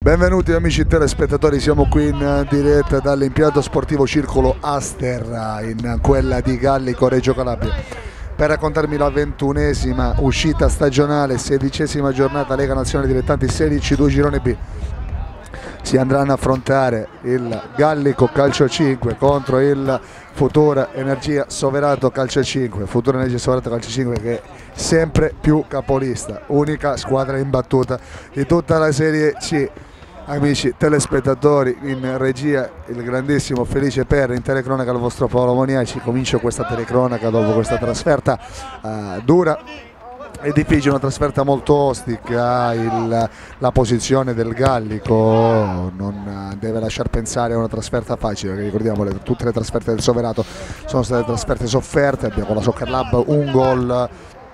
Benvenuti amici telespettatori, siamo qui in diretta dall'impianto sportivo Circolo Aster in quella di Gallico, Reggio Calabria, per raccontarmi la 21esima uscita stagionale, 16esima giornata Lega Nazionale Dilettanti Serie C2 Girone B. Si andranno a affrontare il Gallico Calcio 5 contro il Futura Energia Soverato Calcio 5. Futura Energia Soverato Calcio 5 che è sempre più capolista, unica squadra imbattuta di tutta la Serie C. Amici telespettatori, in regia il grandissimo Felice Perri, in telecronaca il vostro Paolo Moniaci. Comincio questa telecronaca dopo questa trasferta dura e difficile, una trasferta molto ostica. La posizione del Gallico non deve lasciar pensare a una trasferta facile, perché ricordiamo tutte le trasferte del Soverato sono state trasferte sofferte. Abbiamo con la Soccer Lab un gol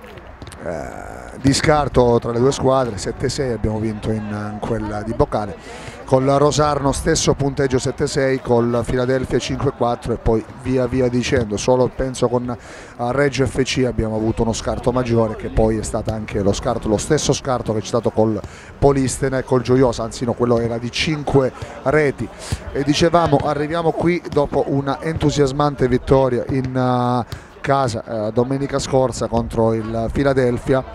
di scarto tra le due squadre, 7-6 abbiamo vinto in quella di Boccale, col Rosarno stesso punteggio 7-6, col Philadelphia 5-4 e poi via via dicendo. Solo penso con Reggio FC abbiamo avuto uno scarto maggiore, che poi è stato anche lo stesso scarto che c'è stato col Polistena e col Gioiosa, anzi no, quello era di 5 reti. E dicevamo, arriviamo qui dopo una entusiasmante vittoria in casa domenica scorsa contro il Philadelphia,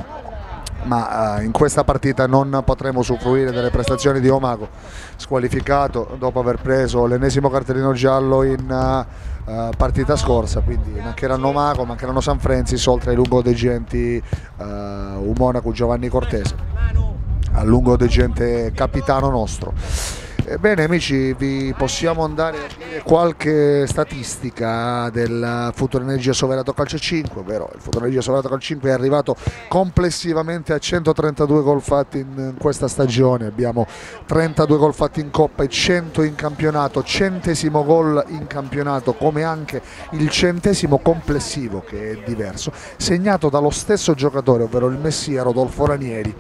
ma in questa partita non potremo usufruire delle prestazioni di Omago, squalificato dopo aver preso l'ennesimo cartellino giallo in partita scorsa. Quindi mancheranno Omago, mancheranno Sanfrancis, oltre ai lungodegenti un Monaco Giovanni Cortese, al lungodegente capitano nostro. Bene amici, vi possiamo andare a dire qualche statistica del Futura Energia Soverato Calcio 5, ovvero il Futura Energia Soverato Calcio 5 è arrivato complessivamente a 132 gol fatti in questa stagione. Abbiamo 32 gol fatti in Coppa e 100 in campionato, 100° gol in campionato, come anche il 100° complessivo, che è diverso, segnato dallo stesso giocatore, ovvero il Messia Rodolfo Ranieri.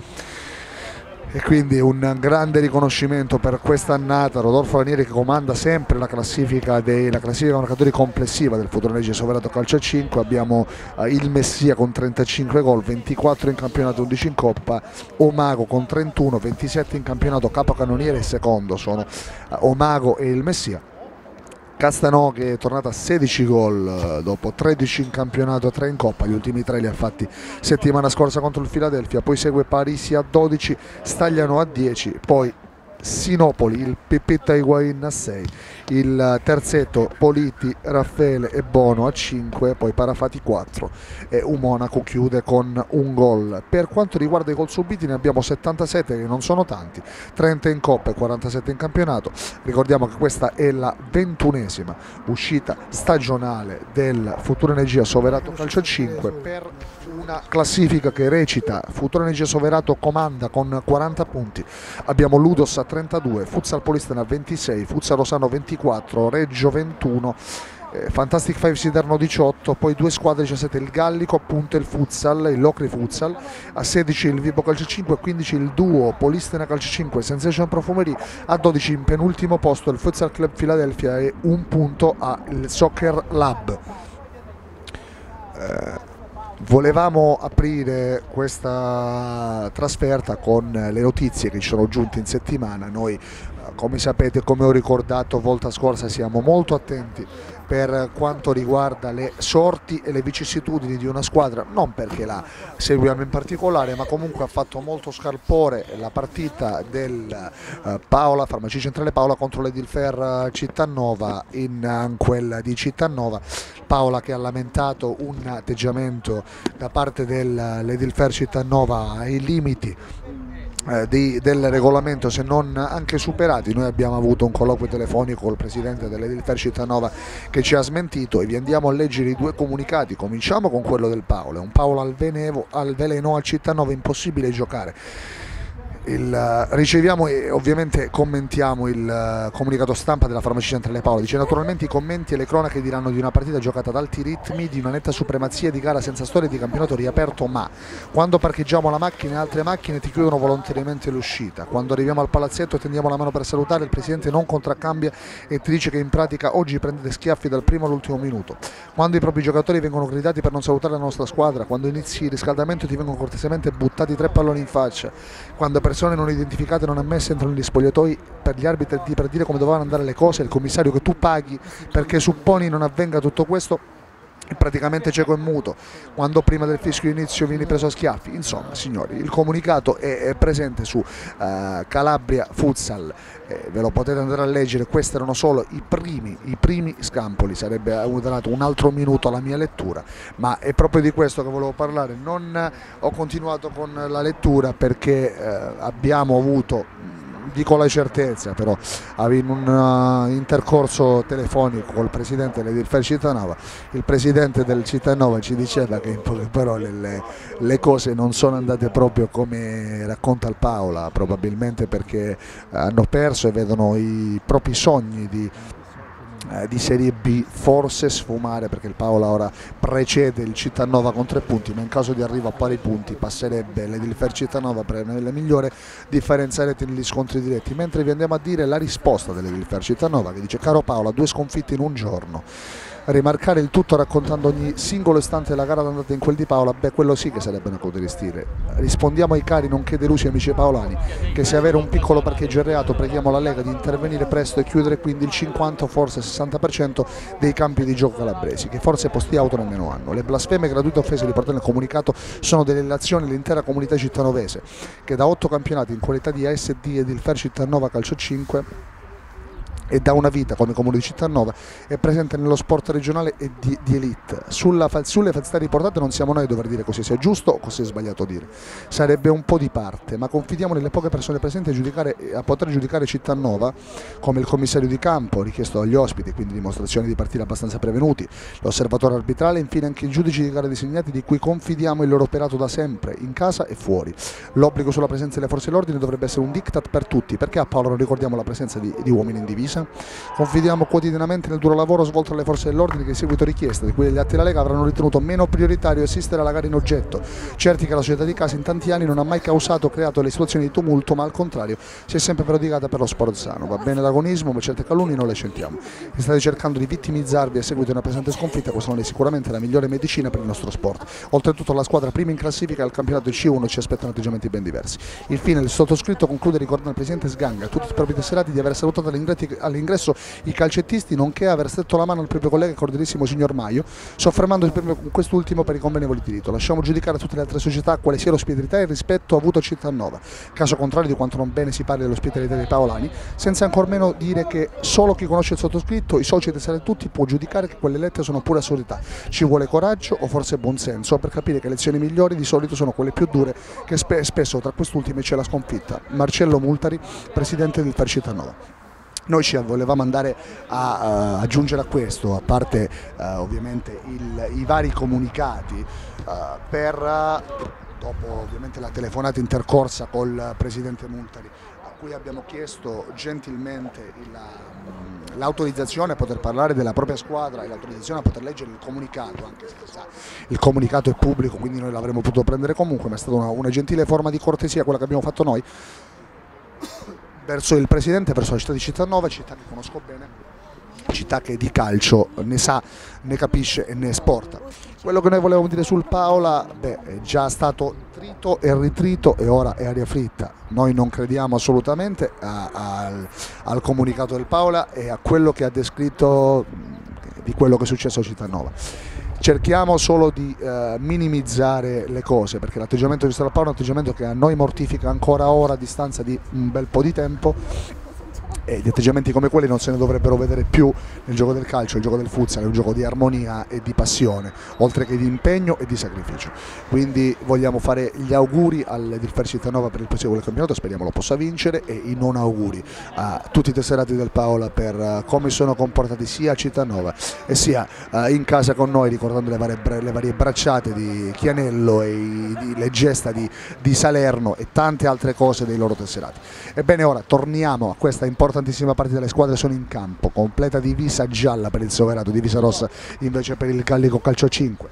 E quindi un grande riconoscimento per quest'annata Rodolfo Ranieri, che comanda sempre la classifica marcatori complessiva del Futura Energia Soverato Calcio 5. Abbiamo il Messia con 35 gol, 24 in campionato, 11 in Coppa, Omago con 31, 27 in campionato, capocannoniere e secondo sono Omago e il Messia. Castano, che è tornata a 16 gol dopo 13 in campionato e 3 in Coppa, gli ultimi 3 li ha fatti settimana scorsa contro il Philadelphia. Poi segue Parisi a 12, Stagliano a 10, poi Sinopoli, il Pipita Higuain a 6, il terzetto Politi, Raffaele e Bono a 5, poi Parafati 4 e un Monaco chiude con un gol. Per quanto riguarda i gol subiti ne abbiamo 77, che non sono tanti, 30 in Coppa e 47 in campionato. Ricordiamo che questa è la 21esima uscita stagionale del Futura Energia Soverato Calcio 5, per una classifica che recita: Futura Energia Soverato comanda con 40 punti, abbiamo Ludos a 32, Futsal Polistena a 26, Futsal Rosano 24, Reggio 21, Fantastic Five Siderno 18, poi due squadre 17, il Gallico appunto e il Futsal, il Locri Futsal, a 16 il Vibo Calcio 5, a 15 il duo Polistena Calcio 5 Sensation Profumerie, a 12 in penultimo posto il Futsal Club Philadelphia e un punto al Soccer Lab. Volevamo aprire questa trasferta con le notizie che ci sono giunte in settimana. Noi, come sapete, come ho ricordato volta scorsa, siamo molto attenti per quanto riguarda le sorti e le vicissitudini di una squadra, non perché la seguiamo in particolare, ma comunque ha fatto molto scalpore la partita del Paola, Farmacia Centrale Paola contro l'Edilfer Cittanova in quella di Cittanova. Paola che ha lamentato un atteggiamento da parte dell'Edilfer Cittanova ai limiti del regolamento, se non anche superati. Noi abbiamo avuto un colloquio telefonico col presidente dell'Edilfer Cittanova che ci ha smentito, e vi andiamo a leggere i due comunicati. Cominciamo con quello del Paolo. Un Paolo al veleno al Cittanova, impossibile giocare. Riceviamo e ovviamente commentiamo il comunicato stampa della Farmacia Centrale Paola. Dice: naturalmente i commenti e le cronache diranno di una partita giocata ad alti ritmi, di una netta supremazia, di gara senza storia, di campionato riaperto, ma quando parcheggiamo la macchina e altre macchine ti chiudono volontariamente l'uscita. Quando arriviamo al palazzetto e tendiamo la mano per salutare, il presidente non contraccambia e ti dice che in pratica oggi prendete schiaffi dal primo all'ultimo minuto. Quando i propri giocatori vengono gridati per non salutare la nostra squadra, quando inizi il riscaldamento ti vengono cortesemente buttati 3 palloni in faccia, quando per persone non identificate, non ammesse entrano negli spogliatoi per gli arbitri per dire come dovevano andare le cose, il commissario che tu paghi perché supponi non avvenga tutto questo praticamente cieco e muto, quando prima del fischio inizio vieni preso a schiaffi. Insomma, signori, il comunicato è presente su Calabria Futsal, ve lo potete andare a leggere. Questi erano solo i primi scampoli, sarebbe dato un altro minuto alla mia lettura, ma è proprio di questo che volevo parlare. Non ho continuato con la lettura perché abbiamo avuto, dico la certezza, però in un intercorso telefonico col presidente dell'Edilfer Cittanova, il presidente del Cittanova ci diceva che in poche parole le cose non sono andate proprio come racconta il Paola, probabilmente perché hanno perso e vedono i propri sogni di Serie B forse sfumare, perché il Paola ora precede il Cittanova con 3 punti, ma in caso di arrivo a pari punti passerebbe l'Edilfer Cittanova per la migliore differenza reti negli scontri diretti. Mentre vi andiamo a dire la risposta dell'Edilfer Cittanova, che dice: caro Paola, 2 sconfitte in un giorno, rimarcare il tutto raccontando ogni singolo istante della gara d'andata in quel di Paola, beh, quello sì che sarebbe una coda di stile. Rispondiamo ai cari nonché delusi amici paolani che se avere un piccolo parcheggio è reato, preghiamo la Lega di intervenire presto e chiudere quindi il 50 o forse 60% dei campi di gioco calabresi, che forse posti auto nemmeno hanno. Le blasfeme gratuite offese riportate nel comunicato sono delle relazioni all'intera comunità cittanovese, che da 8 campionati in qualità di ASD Edilfer Cittanova Calcio 5 e da una vita come comune di Cittanova è presente nello sport regionale e di elite. Sulle falsità riportate non siamo noi a dover dire cosa sia giusto o cosa sia sbagliato dire, sarebbe un po' di parte, ma confidiamo nelle poche persone presenti a poter giudicare Cittanova, come il commissario di campo richiesto dagli ospiti, quindi dimostrazioni di partita abbastanza prevenuti, l'osservatore arbitrale e infine anche i giudici di gara designati di cui confidiamo il loro operato da sempre, in casa e fuori. L'obbligo sulla presenza delle forze dell'ordine dovrebbe essere un diktat per tutti, perché a Paolo non ricordiamo la presenza di uomini in divisa? Confidiamo quotidianamente nel duro lavoro svolto dalle forze dell'ordine che, in seguito a richiesta di cui gli atti della Lega, avranno ritenuto meno prioritario assistere alla gara in oggetto, certi che la società di casa in tanti anni non ha mai causato o creato le situazioni di tumulto, ma al contrario si è sempre prodigata per lo sport sano. Va bene l'agonismo, ma certe calunnie non le sentiamo. Se state cercando di vittimizzarvi a seguito di una pesante sconfitta, questa non è sicuramente la migliore medicina per il nostro sport. Oltretutto la squadra prima in classifica al campionato C1 ci aspettano atteggiamenti ben diversi. Infine il sottoscritto conclude ricordando al presidente Sganga e tutti i propri tesserati di aver salutato all'ingresso i calcettisti, nonché aver stretto la mano al proprio collega cordialissimo signor Maio, soffermandosi proprio con quest'ultimo per i convenevoli di rito. Lasciamo giudicare a tutte le altre società quale sia l'ospitalità e il rispetto avuto a Cittanova, caso contrario di quanto non bene si parli dell'ospitalità dei paolani, senza ancor meno dire che solo chi conosce il sottoscritto, i soci e tesserati tutti, può giudicare che quelle lettere sono pure assurdità. Ci vuole coraggio o forse buonsenso per capire che le lezioni migliori di solito sono quelle più dure, che spesso tra quest'ultime c'è la sconfitta. Marcello Multari, presidente del Cittanova. Noi ci volevamo andare a aggiungere a questo, a parte ovviamente i vari comunicati, dopo ovviamente la telefonata intercorsa col presidente Multari, a cui abbiamo chiesto gentilmente l'autorizzazione a poter parlare della propria squadra e l'autorizzazione a poter leggere il comunicato, anche se il comunicato è pubblico, quindi noi l'avremmo potuto prendere comunque, ma è stata una gentile forma di cortesia quella che abbiamo fatto noi verso il presidente, verso la città di Cittanova, città che conosco bene, città che di calcio ne sa, ne capisce e ne esporta. Quello che noi volevamo dire sul Paola, è già stato trito e ritrito e ora è aria fritta. Noi non crediamo assolutamente al comunicato del Paola e a quello che ha descritto di quello che è successo a Cittanova. Cerchiamo solo di minimizzare le cose, perché l'atteggiamento di Paola è un atteggiamento che a noi mortifica ancora ora a distanza di un bel po' di tempo, e di atteggiamenti come quelli non se ne dovrebbero vedere più nel gioco del calcio. Il gioco del futsal è un gioco di armonia e di passione, oltre che di impegno e di sacrificio. Quindi vogliamo fare gli auguri all'Edilfer Cittanova per il proseguo del campionato, speriamo lo possa vincere, e i non auguri a tutti i tesserati del Paola per come sono comportati sia a Cittanova e sia in casa con noi, ricordando le varie bracciate di Chianello e le gesta di Salerno e tante altre cose dei loro tesserati. Ebbene, ora torniamo a questa importantissima partita. Le squadre sono in campo, completa divisa gialla per il Soverato, divisa rossa invece per il Gallico Calcio 5.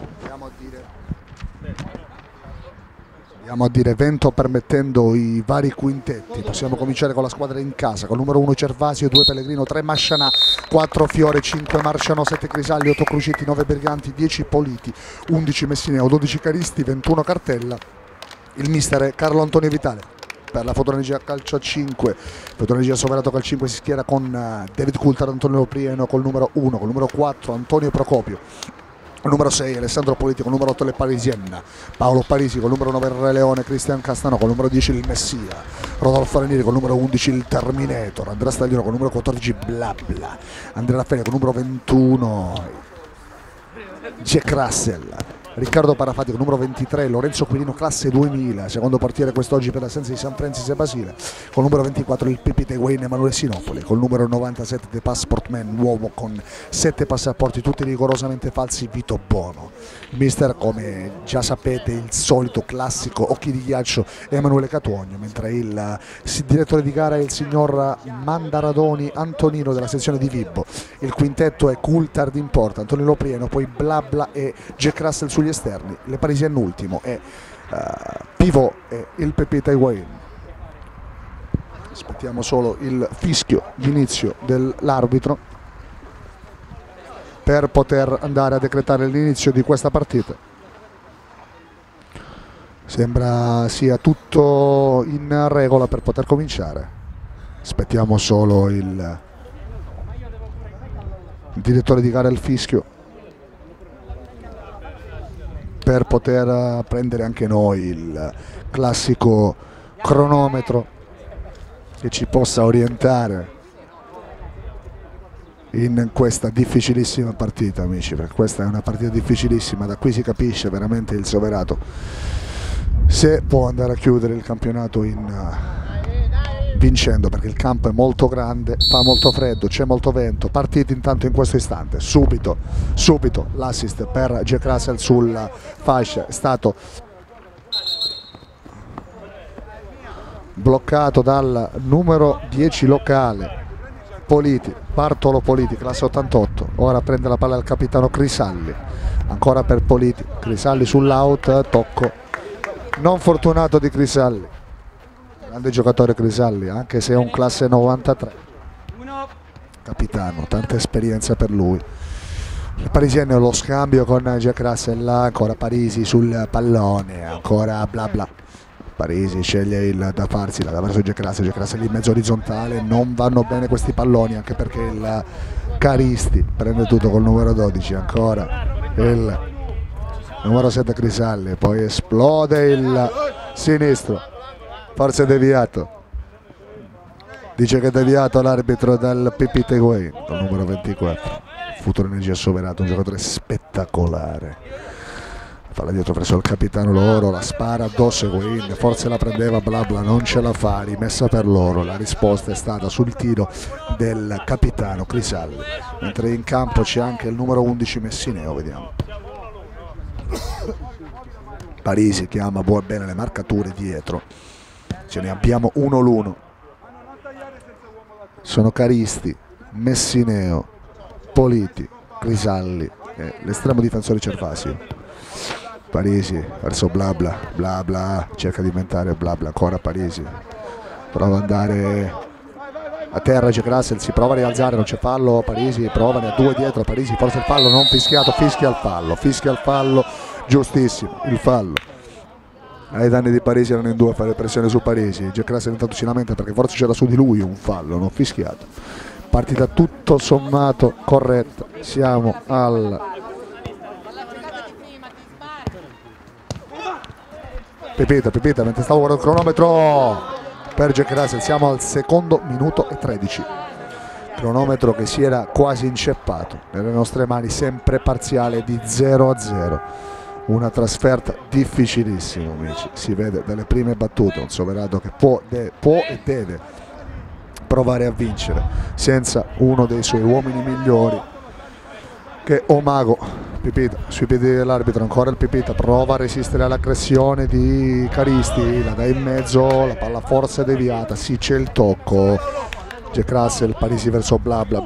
Andiamo a dire vento permettendo i vari quintetti. Possiamo cominciare con la squadra in casa, con il numero 1 Cervasio, 2 Pellegrino, 3 Mascianà, 4 Fiore, 5 Marciano, 7 Crisalli, 8 Cruciti, 9 Berganti, 10 Politi, 11 Messineo, 12 Caristi, 21 Cartella. Il mister è Carlo Antonio Vitale. per la Fotorenergia calcio a 5. Fotorenergia Soverato calcio 5 si schiera con David Coulthard, Antonio Loprieno col numero 1, col numero 4 Antonio Procopio, col numero 6 Alessandro Politi, col numero 8 Le Parisienna, Paolo Parisi, col numero 9 Re Leone, Cristian Castano, col numero 10 il Messia, Rodolfo Ranieri col numero 11 il Terminator, Andrea Staglione col numero 14 Blabla, Andrea Raffaele col numero 21 Jack Russell, Riccardo Parafati con numero 23, Lorenzo Quirino classe 2000, secondo portiere quest'oggi per l'assenza di San Francis e Basile, con numero 24 il Pippi Higuaín Emanuele Sinopoli, col numero 97 The Passport Man, uomo con 7 passaporti tutti rigorosamente falsi, Vito Bono. Mister, come già sapete, il solito classico occhi di ghiaccio Emanuele Catuogno, mentre il direttore di gara è il signor Mandaradoni Antonino della sezione di Vibbo. Il quintetto è Coulthard in porta, Antonio Loprieno, poi Blabla e Jack Russell sugli esterni, Le Parisienne ultimo e Pivot e il Pepita Higuaín. Aspettiamo solo il fischio d'inizio dell'arbitro per poter andare a decretare l'inizio di questa partita. Sembra sia tutto in regola per poter cominciare. Aspettiamo solo il direttore di gara, il fischio, per poter prendere anche noi il classico cronometro che ci possa orientare in questa difficilissima partita, amici, perché questa è una partita difficilissima. Da qui si capisce veramente il Soverato se può andare a chiudere il campionato vincendo, perché il campo è molto grande, fa molto freddo, c'è molto vento. Partita intanto in questo istante, subito l'assist per Jack Russell sulla fascia, è stato bloccato dal numero 10 locale Politi, Bartolo Politi, classe 88. Ora prende la palla il capitano Crisalli, ancora per Politi, Crisalli sull'out, tocco non fortunato di Crisalli, grande giocatore Crisalli, anche se è un classe 93, capitano, tanta esperienza per lui. Il Parisienne lo scambio con Jack Russell, ancora Parisi sul pallone, ancora Blabla. Parisi sceglie da farsi da verso Jack Russell in mezzo orizzontale. Non vanno bene questi palloni, anche perché il Caristi prende tutto col numero 12, ancora il numero 7 Crisalli, poi esplode il sinistro, forse è deviato, dice che è deviato l'arbitro dal Pippi Higuaín col numero 24, Fotorenergia Soverato, un giocatore spettacolare. Palla dietro presso il capitano loro, la spara addosso Higuaín, forse la prendeva Blabla, non ce la fa, rimessa per loro. La risposta è stata sul tiro del capitano Crisalli, mentre in campo c'è anche il numero 11 Messineo, vediamo. Parisi chiama bene le marcature dietro, ce ne abbiamo uno l'uno, sono Caristi, Messineo, Politi, Crisalli e l'estremo difensore Cervasio. Parisi verso Blabla, cerca di inventare Blabla, ancora Parisi, prova ad andare a terra Jack Russell, si prova a rialzare, non c'è fallo, Parisi prova, ne ha due dietro, Parisi forse il fallo non fischiato, fischia il fallo, giustissimo il fallo. Ai danni di Parisi erano in due a fare pressione su Parisi. Jack Russell intanto si lamenta perché forse c'era su di lui un fallo non fischiato. Partita tutto sommato corretta, siamo al Pepita, mentre stavo guardando il cronometro per Jack Russell, siamo al secondo minuto e 13, cronometro che si era quasi inceppato nelle nostre mani, sempre parziale di 0-0, una trasferta difficilissima, amici. Si vede dalle prime battute un Soverato che può e deve provare a vincere senza uno dei suoi uomini migliori, che Omago. Pipita sui piedi dell'arbitro, ancora il Pipita prova a resistere all'aggressione di Caristi, la dà in mezzo, la palla forse è deviata, sì c'è il tocco, Jack Russell, Parisi verso Blabla,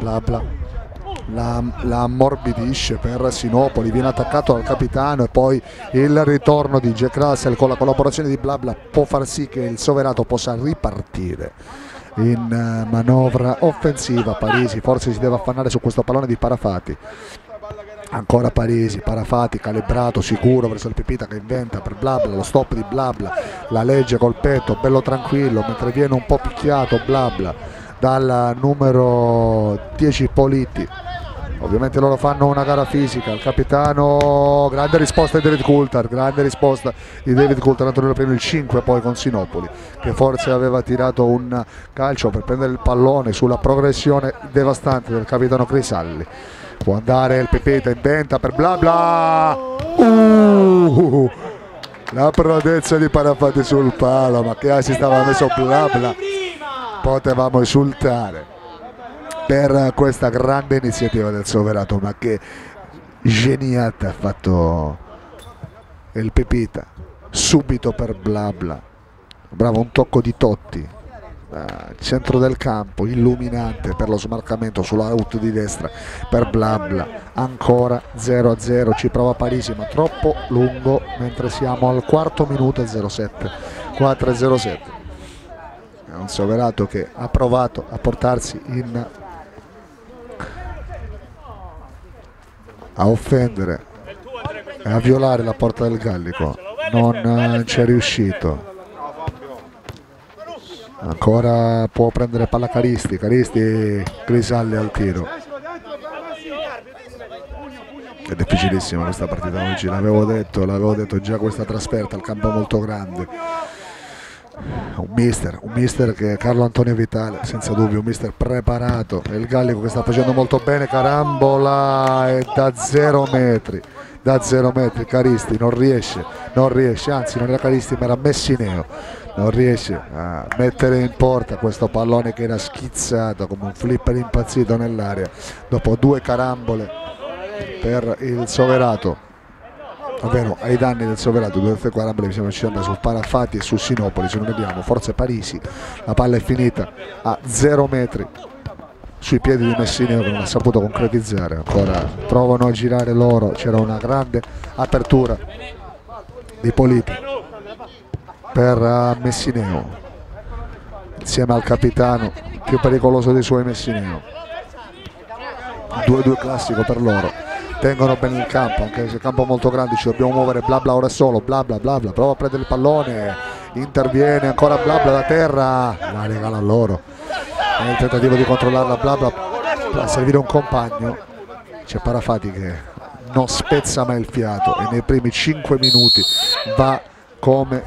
la ammorbidisce per Sinopoli, viene attaccato dal capitano e poi il ritorno di Jack Russell con la collaborazione di Blabla può far sì che il Soverato possa ripartire in manovra offensiva. Parisi forse si deve affannare su questo pallone di Parafati, Ancora Parisi, Parafati calibrato, sicuro verso il Pipita che inventa per Blabla, lo stop di Blabla, la legge col petto, bello tranquillo, mentre viene un po' picchiato Blabla dal numero 10 Politi. Ovviamente loro fanno una gara fisica, il capitano, grande risposta di David Coulthard, grande risposta di David Coulthard, Antonello prende il 5 poi con Sinopoli, che forse aveva tirato un calcio per prendere il pallone sulla progressione devastante del capitano Crisalli. Può andare il Pepeta, inventa per Blabla, la prodezza di Parafati sul palo, ma che si stava messo Blabla, potevamo esultare per questa grande iniziativa del Soverato, ma che geniata ha fatto il Pepita subito per Blabla. Bravo, un tocco di Totti, centro del campo, illuminante per lo smarcamento sulla out di destra per Blabla. Ancora 0-0, ci prova Parisi ma troppo lungo, mentre siamo al quarto minuto 07, 4-0-7. È un Soverato che ha provato a portarsi a offendere e a violare la porta del Gallico, non ci è riuscito. Ancora può prendere palla Caristi, Crisalli al tiro. È difficilissima questa partita oggi, l'avevo detto già, questa trasferta, il campo è molto grande. Un mister che è Carlo Antonio Vitale, senza dubbio, un mister preparato. E il Gallico che sta facendo molto bene, carambola, e da 0 metri, Caristi non riesce, anzi non era Caristi ma era Messineo, non riesce a mettere in porta questo pallone che era schizzato come un flipper impazzito nell'aria dopo 2 carambole per il Soverato, ovvero ai danni del Soverato. 2 carambole mi sembra ci siamo su Parafati e su Sinopoli, se non abbiamo forse Parisi. La palla è finita a 0 metri sui piedi di Messineo che non ha saputo concretizzare. Ancora provano a girare loro, c'era una grande apertura di Politi per Messineo insieme al capitano più pericoloso dei suoi, Messineo. 2-2 classico per loro, tengono bene il campo, anche se il campo è molto grande, ci dobbiamo muovere. Blabla ora è solo, Blabla prova a prendere il pallone, interviene ancora Blabla da terra, la regala a loro nel tentativo di controllarla. Blabla a servire un compagno, c'è Parafati che non spezza mai il fiato e nei primi 5 minuti va come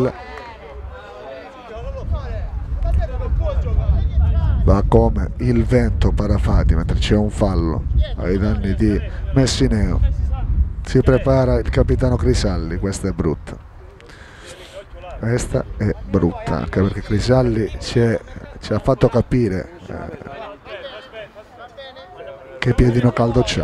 il vento Parafati, mentre c'è un fallo ai danni di Messineo. Si prepara il capitano Crisalli, questa è brutta, anche perché Crisalli ci ha fatto capire che piedino caldo c'ha.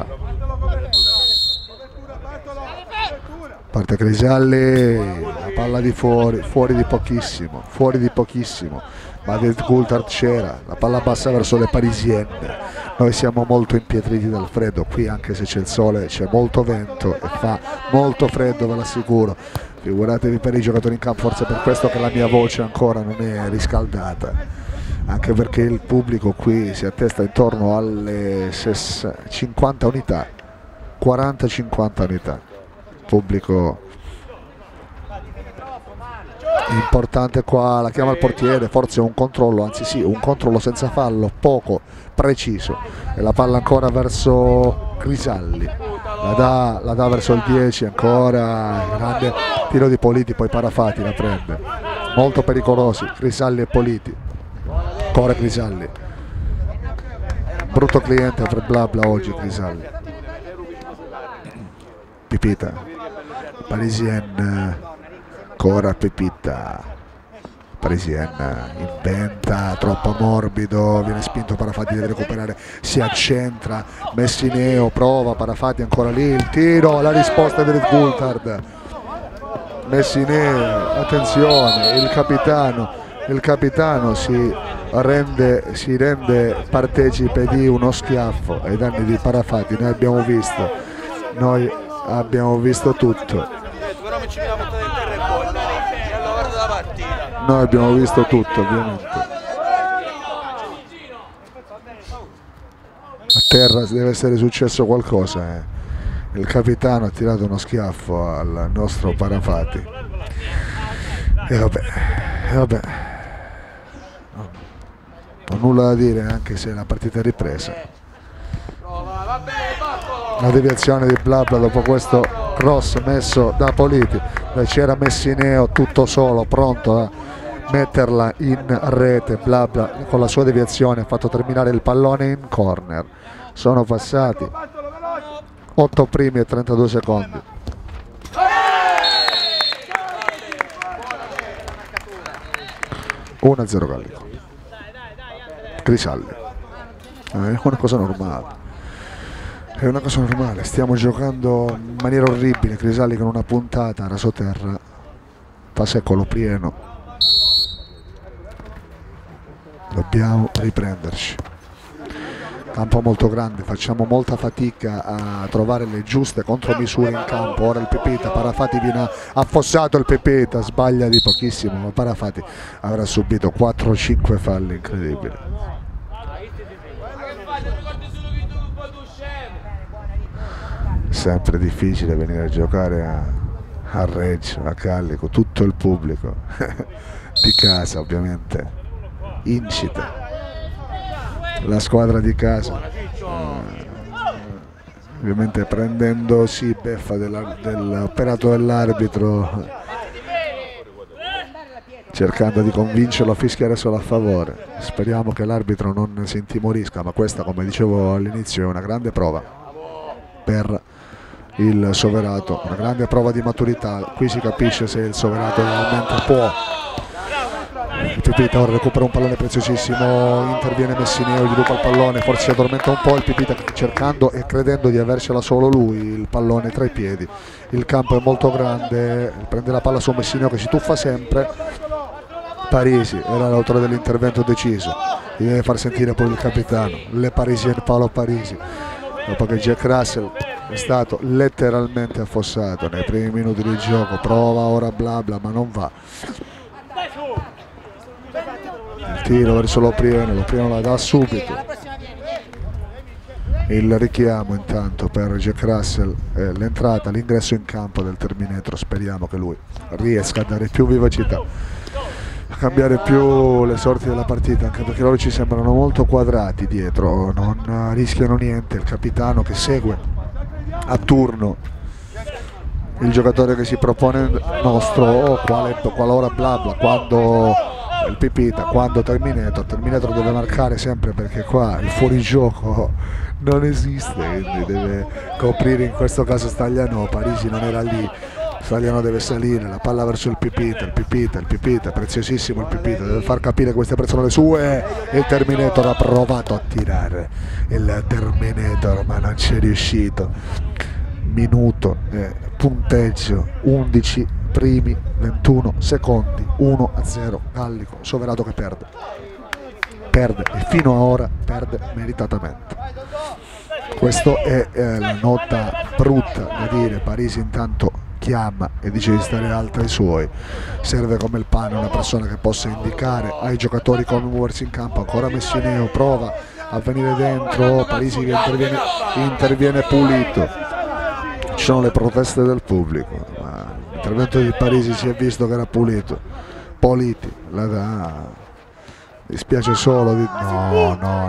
Parte Crisalli, la palla di fuori di pochissimo, ma David Coulthard c'era, la palla passa verso le parisienne. Noi siamo molto impietriti dal freddo qui, anche se c'è il sole, c'è molto vento e fa molto freddo, ve l'assicuro. Figuratevi per i giocatori in campo, forse per questo che la mia voce ancora non è riscaldata, anche perché il pubblico qui si attesta intorno alle 50 unità, 40-50 unità. Pubblico importante qua, la chiama il portiere, forse un controllo, anzi sì, un controllo senza fallo, poco preciso, e la palla ancora verso Crisalli, la dà verso il 10, ancora grande tiro di Politi, poi Parafati la prende, molto pericolosi Crisalli e Politi. Ancora Crisalli, brutto cliente per Blabla oggi Crisalli. Pipita, Parisien, ancora Pepita, Parisien inventa, troppo morbido, viene spinto Parafati, deve recuperare, si accentra, Messineo prova, Parafati ancora lì, il tiro, la risposta del Coulthard. Messineo, attenzione, il capitano si rende partecipe di uno schiaffo ai danni di Parafati. Noi abbiamo visto tutto. Noi abbiamo visto tutto, ovviamente. A terra deve essere successo qualcosa. il capitano ha tirato uno schiaffo al nostro Parafati e vabbè, non ho nulla da dire, anche se la partita è ripresa. La deviazione di Blabla dopo questo cross messo da Politi, dove c'era Messineo tutto solo, pronto a metterla in rete. Blabla con la sua deviazione ha fatto terminare il pallone in corner. Sono passati 8 primi e 32 secondi. Una 0 Gallico. Crisalli. È una cosa normale. È una cosa normale, stiamo giocando in maniera orribile. Crisalli con una puntata rasoterra, fa secolo pieno. Dobbiamo riprenderci. Campo molto grande, facciamo molta fatica a trovare le giuste contromisure in campo. Ora il Pipita, Parafati viene affossato, il Pipita sbaglia di pochissimo, ma Parafati avrà subito 4-5 falli, incredibile. Sempre difficile venire a giocare a Reggio, a Gallico, tutto il pubblico di casa ovviamente incita la squadra di casa, ovviamente prendendosi beffa dell'operato dell'arbitro, cercando di convincerlo a fischiare solo a favore. Speriamo che l'arbitro non si intimorisca, ma questa, come dicevo all'inizio, è una grande prova per il Soverato, una grande prova di maturità. Qui si capisce se il Soverato realmente può. Il Pipita ora recupera un pallone preziosissimo, interviene Messineo, gli ruba il pallone, forse si addormenta un po' il Pipita, cercando e credendo di avercela solo lui il pallone tra i piedi. Il campo è molto grande, prende la palla su Messineo che si tuffa sempre. Parisi era l'autore dell'intervento deciso, gli deve far sentire poi il capitano, le Parisienne, Paolo Parisi, dopo che Jack Russell è stato letteralmente affossato nei primi minuti di gioco. Prova ora Blabla, ma non va. Il tiro verso Loprieno la dà subito. Il richiamo intanto per Jack Russell, l'entrata, l'ingresso in campo del Terminator. Speriamo che lui riesca a dare più vivacità, a cambiare più le sorti della partita, anche perché loro ci sembrano molto quadrati dietro, non rischiano niente. Il capitano che segue a turno il giocatore che si propone nostro, qualora Blabla, quando il Pipita, quando Terminator deve marcare sempre, perché qua il fuorigioco non esiste, quindi deve coprire. In questo caso Stagliano, Parisi non era lì, Stagliano deve salire, la palla verso il Pipita, preziosissimo il Pipita, deve far capire che queste apprezzano le sue. Il Terminator ha provato a tirare, il Terminator, ma non ci è riuscito. Minuto, punteggio 11 primi 21 secondi, 1-0 Gallico. Soverato che perde e fino a ora perde meritatamente. Questo è la nota brutta da dire. Parisi intanto chiama e dice di stare alto ai suoi, serve come il pane una persona che possa indicare ai giocatori come muoversi in campo. Ancora Messineo prova a venire dentro, Parisi che interviene pulito. Ci sono le proteste del pubblico, ma l'intervento di Parisi si è visto che era pulito. Politi la dà, dispiace solo di... no,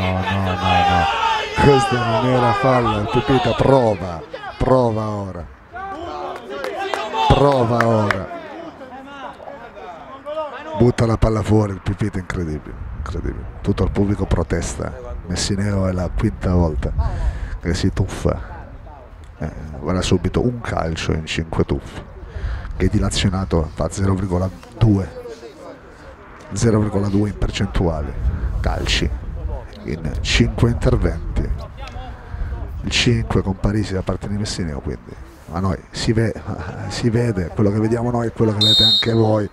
questa non era fallo. Il Pipita prova ora, butta la palla fuori. Il Pipita, incredibile, tutto il pubblico protesta. Messineo è la quinta volta che si tuffa. Ora subito un calcio in 5 tuffi che dilazionato fa 0,2 in percentuale calci in 5 interventi, il 5 con Parisi da parte di Messineo. Quindi a noi si vede quello che vediamo noi e quello che vedete anche voi.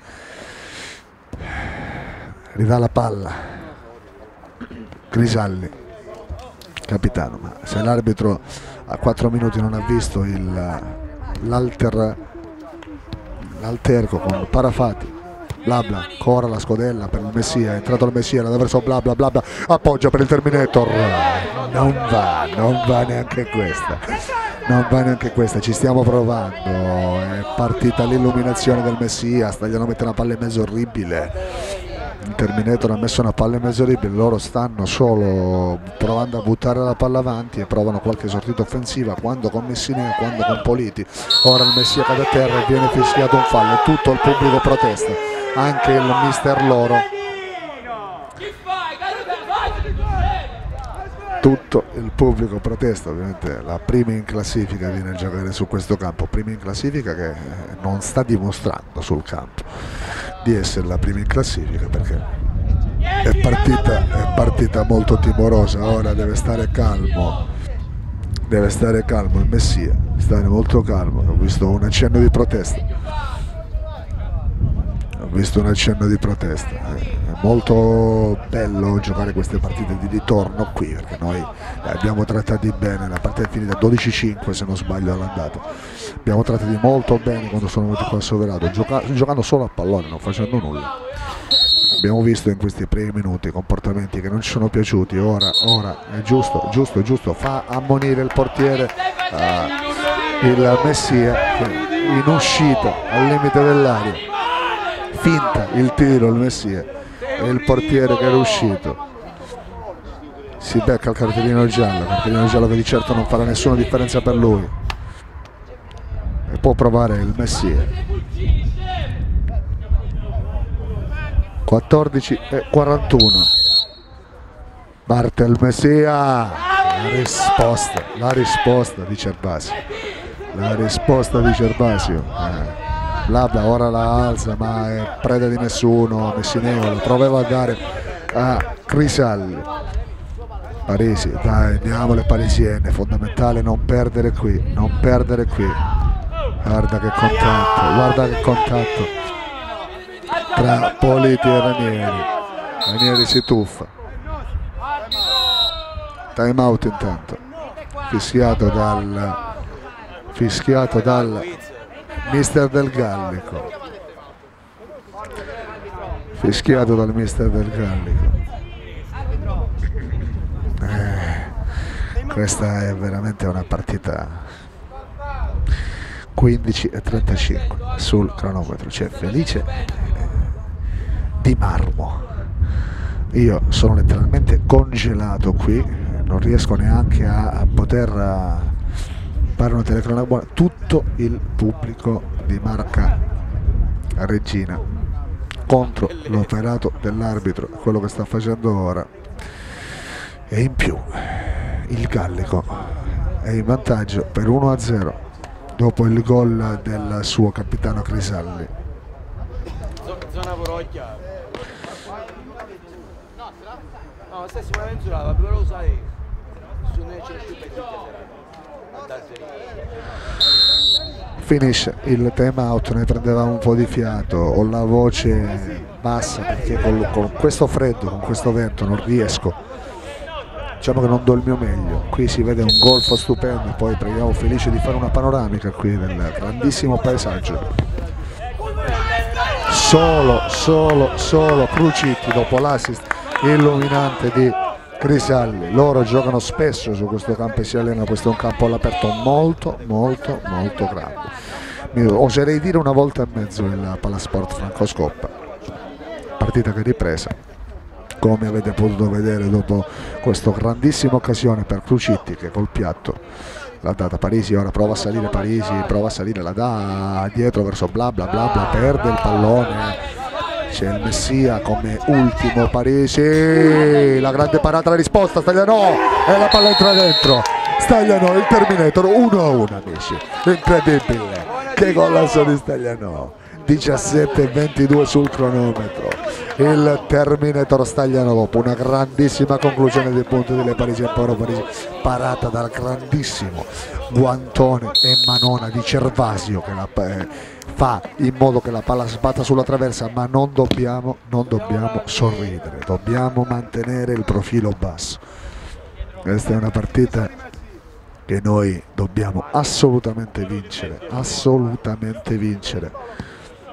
Ridà la palla Crisalli, capitano, ma se l'arbitro a 4 minuti non ha visto l'alterco con Parafati Blabla, ancora la scodella per il Messia, è entrato il Messia, la dà verso Blabla, Blabla appoggia per il Terminator, non va neanche questa, non va neanche questa, ci stiamo provando, è partita l'illuminazione del Messia, Stagliano mette una palla in mezzo orribile, il Terminator ha messo una palla in mezzo orribile, loro stanno solo provando a buttare la palla avanti e provano qualche sortita offensiva, quando con Messinea, quando con Politi. Ora il Messia cade a terra e viene fischiato un fallo, tutto il pubblico protesta, anche il mister loro, tutto il pubblico protesta. Ovviamente la prima in classifica viene a giocare su questo campo, prima in classifica che non sta dimostrando sul campo di essere la prima in classifica, perché è partita molto timorosa. Ora deve stare calmo il Messia, stare molto calmo. Ho visto un accenno di protesta, è molto bello giocare queste partite di ritorno qui, perché noi li abbiamo trattati bene, la partita è finita 12-5 se non sbaglio all'andata, abbiamo trattati molto bene quando sono venuti qua a Soverato, giocando solo a pallone, non facendo nulla. Abbiamo visto in questi primi minuti comportamenti che non ci sono piaciuti. Ora è giusto, fa ammonire il portiere, il Messia, in uscita al limite dell'area, finta il tiro il Messia e il portiere che era uscito si becca il cartellino giallo che di certo non farà nessuna differenza per lui, e può provare il Messia. 14:41, parte il Messia, la risposta di Cervasio, Blabla ora la alza ma è preda di nessuno, Messineo la provava a dare a Crisalli. Parisi, dai, andiamo le parisienne, fondamentale non perdere qui, guarda che contatto tra Politi e Ranieri si tuffa, time out intanto, fischiato dal mister del Gallico, questa è veramente una partita. 15:35 sul cronometro, c'è Felice di marmo, io sono letteralmente congelato qui, non riesco neanche a poter fare una telecronaca buona. Tutto il pubblico di Marca Regina contro l'operato dell'arbitro, quello che sta facendo ora, e in più il Gallico è in vantaggio per 1-0 dopo il gol del suo capitano Crisalli. Finisce il time out, ne prendevamo un po' di fiato, ho la voce bassa perché con questo freddo, con questo vento non riesco, diciamo che non do il mio meglio. Qui si vede un golfo stupendo, poi preghiamo Felice di fare una panoramica qui del grandissimo paesaggio. Solo Crucitti dopo l'assist illuminante di Crisalli. Loro giocano spesso su questo campo e si allenano, questo è un campo all'aperto molto grande, oserei dire una volta e mezzo il Palasport Francoscoppa. Partita che è ripresa, come avete potuto vedere, dopo questa grandissima occasione per Crucitti che col piatto l'ha data Parisi. Ora prova a salire Parisi, la dà dietro verso Blabla, perde il pallone, c'è il Messia come ultimo, Parisi, la grande parata, la risposta, Stagliano e la palla entra dentro, Stagliano, il Terminator, 1-1 amici, incredibile, che golazo di Stagliano. 17:22 sul cronometro, il Terminator Stagliano dopo una grandissima conclusione dei punti delle Parisi, Parisi parata dal grandissimo guantone e manona di Cervasio che fa in modo che la palla sbatta sulla traversa, ma non dobbiamo sorridere, dobbiamo mantenere il profilo basso. Questa è una partita che noi dobbiamo assolutamente vincere,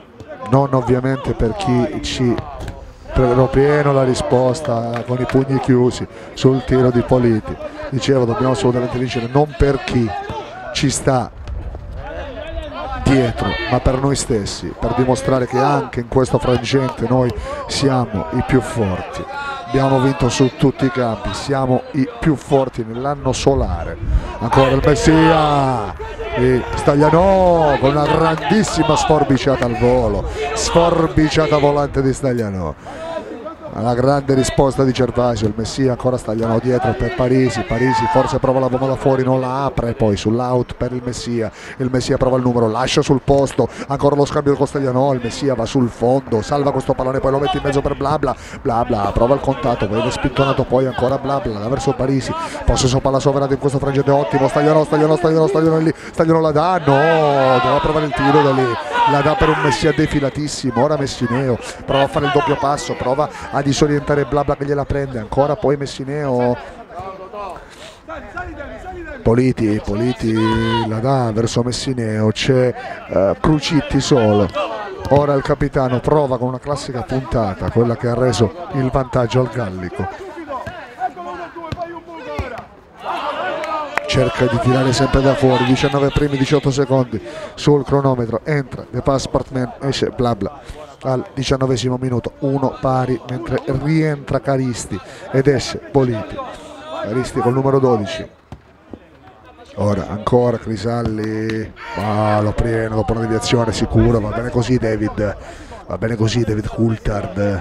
non ovviamente per chi ci pieno la risposta con i pugni chiusi sul tiro di Politi. Dicevo, dobbiamo assolutamente vincere, non per chi ci sta dietro, ma per noi stessi, per dimostrare che anche in questo frangente noi siamo i più forti. Abbiamo vinto su tutti i campi, siamo i più forti nell'anno solare. Ancora il Messia e Staglianò con una grandissima sforbiciata al volo, sforbiciata volante di Staglianò. La grande risposta di Gervasio, il Messia ancora Staglianò dietro per Parisi, Parisi forse prova la bomba da fuori, non la apre, poi sull'out per il Messia prova il numero, lascia sul posto, ancora lo scambio con Staglianò, il Messia va sul fondo, salva questo pallone, poi lo mette in mezzo per Blabla, Blabla prova il contatto, viene spintonato poi ancora Blabla verso Parisi, possesso palla sovrana in questo frangente ottimo, Staglianò lì, Staglianò la dà, no, doveva provare il tiro da lì, la dà per un Messia defilatissimo, ora Messineo prova a fare il doppio passo, prova a disorientare Blabla che gliela prende, ancora poi Messineo, Politi la dà verso Messineo, c'è Crucitti solo, ora il capitano prova con una classica puntata, quella che ha reso il vantaggio al Gallico, cerca di tirare sempre da fuori, 19 primi 18 secondi sul cronometro, entra The Passport Man, esce Blabla al 19esimo minuto, 1 pari, mentre rientra Caristi ed esce Politi, Caristi col numero 12. Ora ancora Crisalli, lo pieno dopo una deviazione sicuro, va bene così David Coulthard,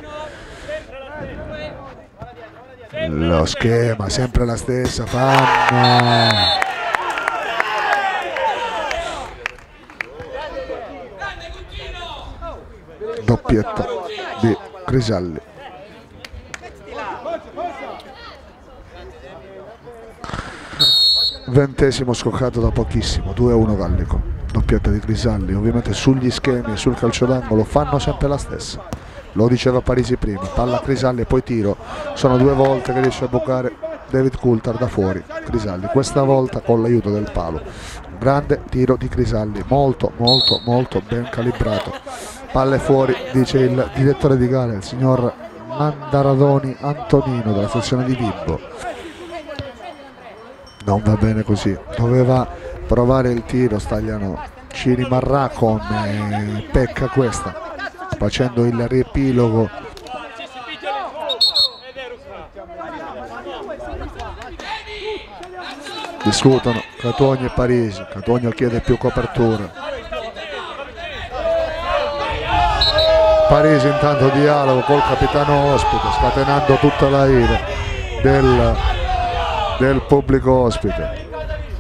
lo schema sempre la stessa, fanno doppietta di Crisalli. Ventesimo scoccato da pochissimo, 2-1 Gallico, doppietta di Crisalli, ovviamente sugli schemi e sul calcio d'angolo fanno sempre la stessa, lo diceva Parisi prima, palla Crisalli e poi tiro, sono 2 volte che riesce a bucare David Coulthard da fuori, Crisalli questa volta con l'aiuto del palo, grande tiro di Crisalli, molto ben calibrato, palle fuori, dice il direttore di gara, il signor Mandaradoni Antonino della sezione di Vibbo. Non va bene così, doveva provare il tiro Staglianò, ci rimarrà come pecca questa, facendo il riepilogo. Discutono Catogno e Parisi, Catogno chiede più copertura, Parisi intanto dialogo col capitano ospite, scatenando tutta la ira del pubblico ospite.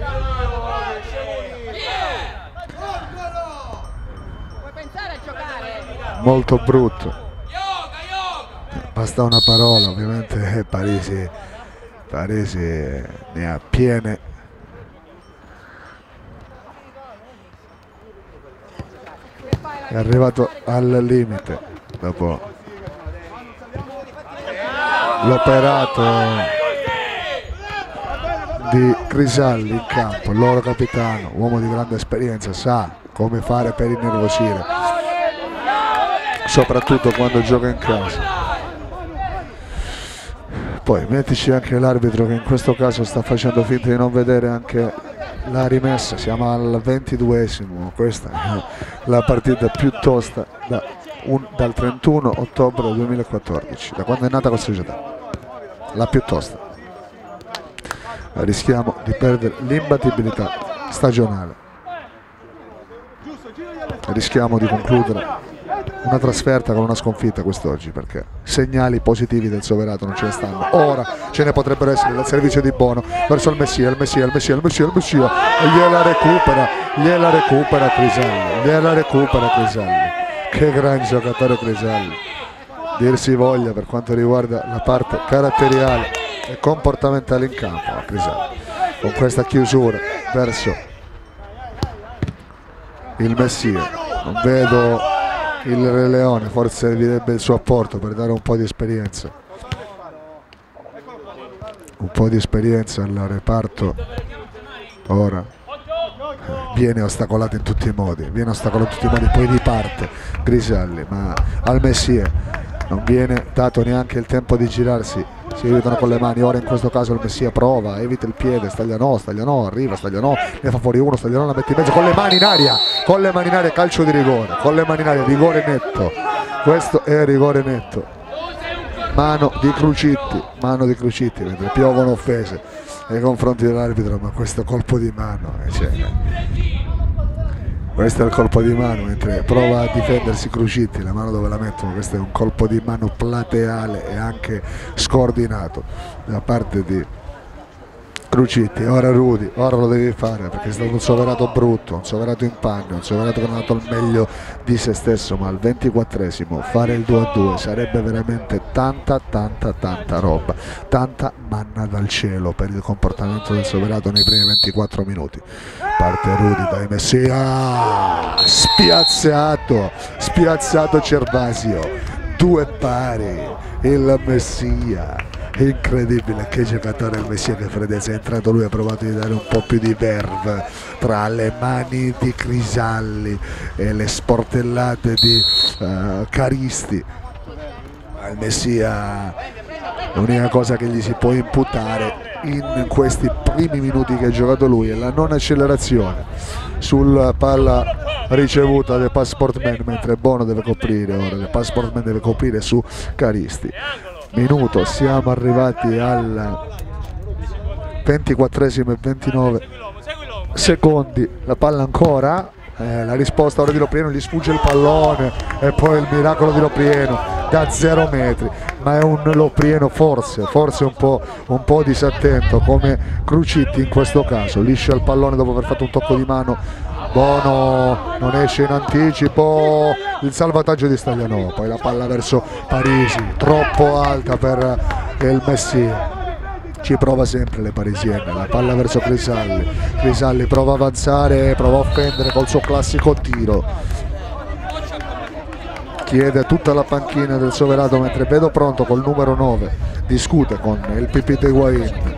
Molto brutto, basta una parola, ovviamente Parisi ne ha piene. È arrivato al limite dopo l'operato di Crisalli in campo, il loro capitano, uomo di grande esperienza, sa come fare per innervosire, soprattutto quando gioca in casa. Poi mettici anche l'arbitro che in questo caso sta facendo finta di non vedere anche la rimessa, siamo al 22esimo, questa è la partita più tosta dal 31 ottobre 2014, da quando è nata questa società, la più tosta. Rischiamo di perdere l'imbattibilità stagionale, rischiamo di concludere una trasferta con una sconfitta quest'oggi, perché segnali positivi del Soverato non ce ne stanno. Ora ce ne potrebbero essere dal servizio di Bono verso il Messia, e gliela recupera Crisalli, che gran giocatore Crisalli, dir si voglia per quanto riguarda la parte caratteriale e comportamentale in campo a Crisalli. Con questa chiusura verso il Messia, non vedo il Re Leone, forse servirebbe il suo apporto per dare un po' di esperienza al reparto. Ora viene ostacolato in tutti i modi, poi riparte Grisalli, ma al Messia non viene dato neanche il tempo di girarsi, si aiutano con le mani. Ora in questo caso il Messia prova, evita il piede, Staglianò, arriva Staglianò, ne fa fuori uno, Staglianò la mette in mezzo con le mani in aria, calcio di rigore, con le mani in aria, rigore netto, questo è rigore netto, mano di Crucitti mentre piovono offese nei confronti dell'arbitro, ma questo colpo di mano, questo è il colpo di mano mentre prova a difendersi Crucitti, la mano dove la mettono, questo è un colpo di mano plateale e anche scordinato da parte di Crucitti. Ora Rudy, ora lo devi fare perché è stato un soverato brutto, un soverato in panne, un soverato che non ha dato il meglio di se stesso, ma al 24esimo fare il 2-2 sarebbe veramente tanta roba, tanta manna dal cielo per il comportamento del soverato nei primi 24 minuti. Parte Rudy, dai Messia, spiazzato Cervasio, 2 pari, il Messia. Incredibile, che giocatore il Messia, che fredezza, è entrato lui, ha provato di dare un po' più di verve tra le mani di Crisalli e le sportellate di Caristi. Al Messia l'unica cosa che gli si può imputare in questi primi minuti che ha giocato lui è la non accelerazione sul palla ricevuta del Passportman, mentre Bono deve coprire, ora il Passportman deve coprire su Caristi. Minuto, siamo arrivati al 24esimo e 29 secondi, la palla ancora, la risposta ora di Loprieno, gli sfugge il pallone e poi il miracolo di Loprieno da 0 metri, ma è un Loprieno forse un po' disattento come Crucitti in questo caso, liscia il pallone dopo aver fatto un tocco di mano. Bono non esce in anticipo, il salvataggio di Staglianò, poi la palla verso Parisi, troppo alta per il Messia, ci prova sempre le parisienne, la palla verso Crisalli prova a avanzare, prova a offendere col suo classico tiro, chiede tutta la panchina del soverato, mentre vedo pronto col numero 9, discute con il Pipito Higuain.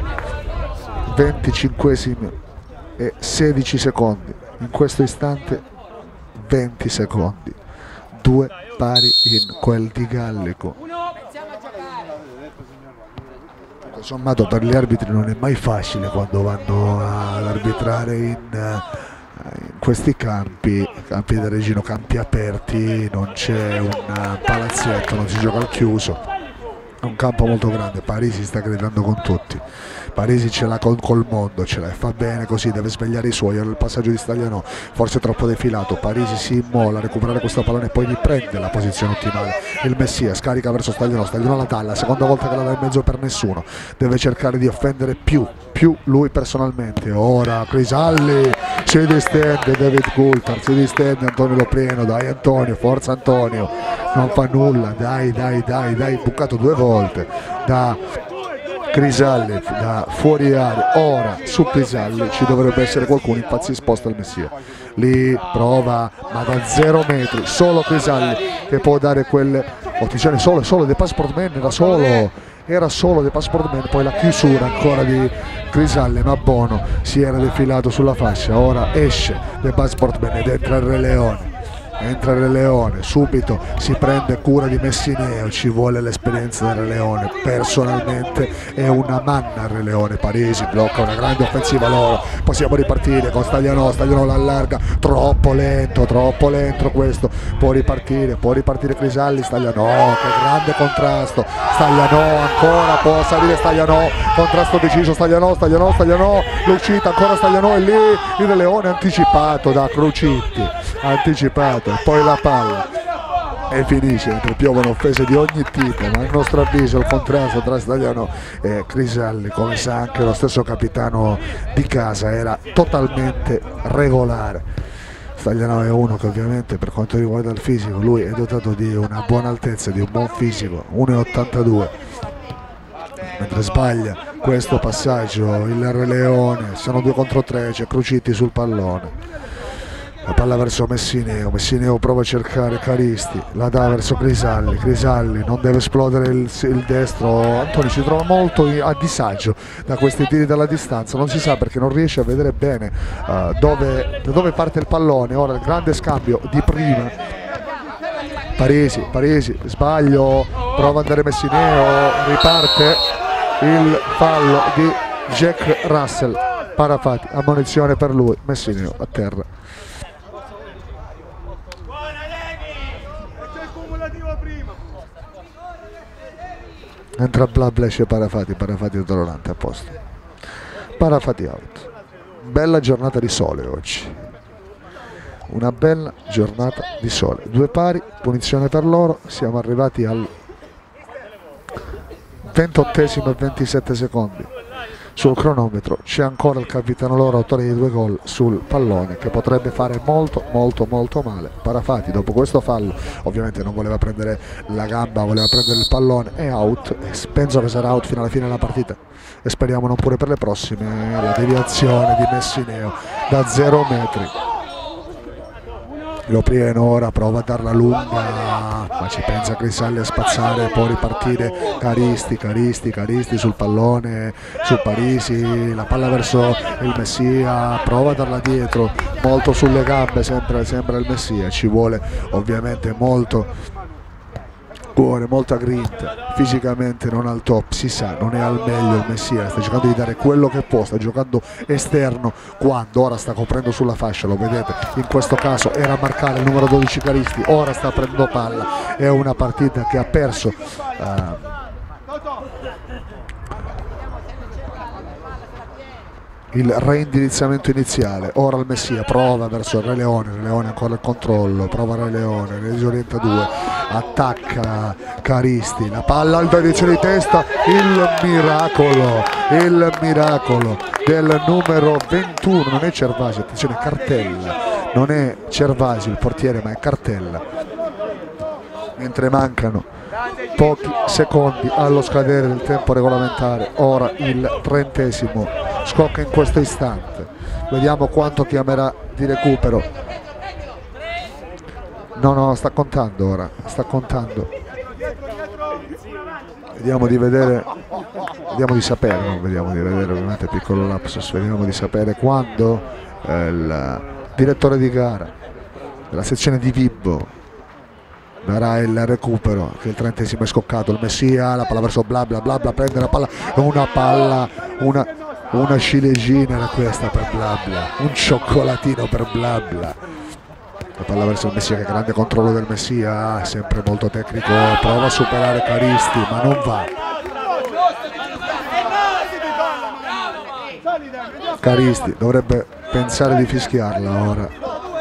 25esimi e 16 secondi, in questo istante 20 secondi, 2 pari in quel di Gallico. Tutto sommato per gli arbitri non è mai facile quando vanno ad arbitrare in questi campi del Regino, campi aperti, non c'è un palazzetto, non si gioca al chiuso, è un campo molto grande. Parisi sta gridando con tutti, Parisi ce l'ha col mondo, ce l'ha e fa bene così, deve svegliare i suoi. Ora il passaggio di Staglianò, forse troppo defilato, Parisi si immola a recuperare questa pallone e poi riprende la posizione ottimale. Il Messia scarica verso Staglianò la dà, la seconda volta che la dà in mezzo per nessuno, deve cercare di offendere più lui personalmente. Ora Crisalli si distende, David Coulthard si distende, Antonio Loprieno, dai Antonio, forza Antonio, non fa nulla, dai, bucato 2 volte da Crisalli, da fuori area. Ora su Crisalli ci dovrebbe essere qualcuno, infatti si sposta il Messia, lì prova, ma da 0 metri, solo Crisalli che può dare quelle ottizioni, solo De Passportman, era solo De Passportman, poi la chiusura ancora di Crisalli, ma Bono si era defilato sulla fascia. Ora esce De Passportman ed entra il Leone, subito si prende cura di Messineo, ci vuole l'esperienza del Re Leone, personalmente è una manna il Re Leone. Parisi blocca una grande offensiva loro, possiamo ripartire con Staglianò l'allarga, troppo lento questo, può ripartire Crisalli, Staglianò, che grande contrasto, Staglianò ancora, può salire Staglianò, contrasto deciso, Staglianò, l'uscita ancora Staglianò e lì il Re Leone anticipato da Crucitti, e poi la palla e finisce, mentre piovono offese di ogni tipo, ma a nostro avviso il contrasto tra Staglianò e Crisalli, come sa anche lo stesso capitano di casa, era totalmente regolare. Staglianò è uno che ovviamente per quanto riguarda il fisico, lui è dotato di una buona altezza, di un buon fisico, 1,82, mentre sbaglia questo passaggio il Re Leone, sono 2 contro 3, c'è Crucitti sul pallone. La palla verso Messineo, Messineo prova a cercare Caristi, la dà verso Crisalli, Crisalli non deve esplodere il destro. Antoni si trova molto a disagio da questi tiri dalla distanza, non si sa perché non riesce a vedere bene da dove parte il pallone. Ora il grande scambio di prima, Parisi, sbaglio, prova ad andare Messineo, riparte il fallo di Jack Russell, Parafati, ammonizione per lui, Messineo a terra. Entra Blabla, esce Parafati è dolorante, a posto. Parafati out. Bella giornata di sole oggi. Una bella giornata di sole. 2 pari, punizione per loro. Siamo arrivati al 28esimo e 27 secondi. Sul cronometro c'è ancora il capitano loro, autore di 2 gol sul pallone, che potrebbe fare molto male. Parafati dopo questo fallo ovviamente non voleva prendere la gamba, voleva prendere il pallone, è out, e penso che sarà out fino alla fine della partita e speriamo non pure per le prossime. La deviazione di Messineo da 0 metri. Loprieno ora prova a darla lunga, ma ci pensa Crisalli a spazzare, può ripartire Caristi sul pallone, su Parisi, la palla verso il Messia, prova a darla dietro, molto sulle gambe, sempre il Messia, ci vuole ovviamente molto cuore, molta grinta, fisicamente non al top, si sa, non è al meglio il Messia, sta cercando di dare quello che può, sta giocando esterno quando ora sta coprendo sulla fascia, lo vedete, in questo caso era a marcare il numero 12 Caristi, ora sta prendendo palla, è una partita che ha perso il reindirizzamento iniziale. Ora il Messia prova verso il Re Leone ancora il controllo, prova Re Leone, ne disorienta 2, attacca Caristi, la palla alta direzione di testa, il miracolo del numero 21, non è Cervasi, attenzione, Cartella, non è Cervasi il portiere ma è Cartella, mentre mancano pochi secondi allo scadere del tempo regolamentare. Ora il 30esimo scocca in questo istante, vediamo quanto chiamerà di recupero. No, sta contando ora, sta contando, vediamo di vedere, vediamo di sapere, non vediamo di vedere, ovviamente piccolo lapsus, vediamo di sapere quando il direttore di gara della sezione di Vibbo darà il recupero, che il 30esimo è scoccato, il Messia, la palla verso Blabla, prende la palla, una ciliegina era questa per Blabla, un cioccolatino per Blabla, la palla verso il Messia, che grande controllo del Messia, sempre molto tecnico, prova a superare Caristi ma non va. Caristi dovrebbe pensare di fischiarla ora.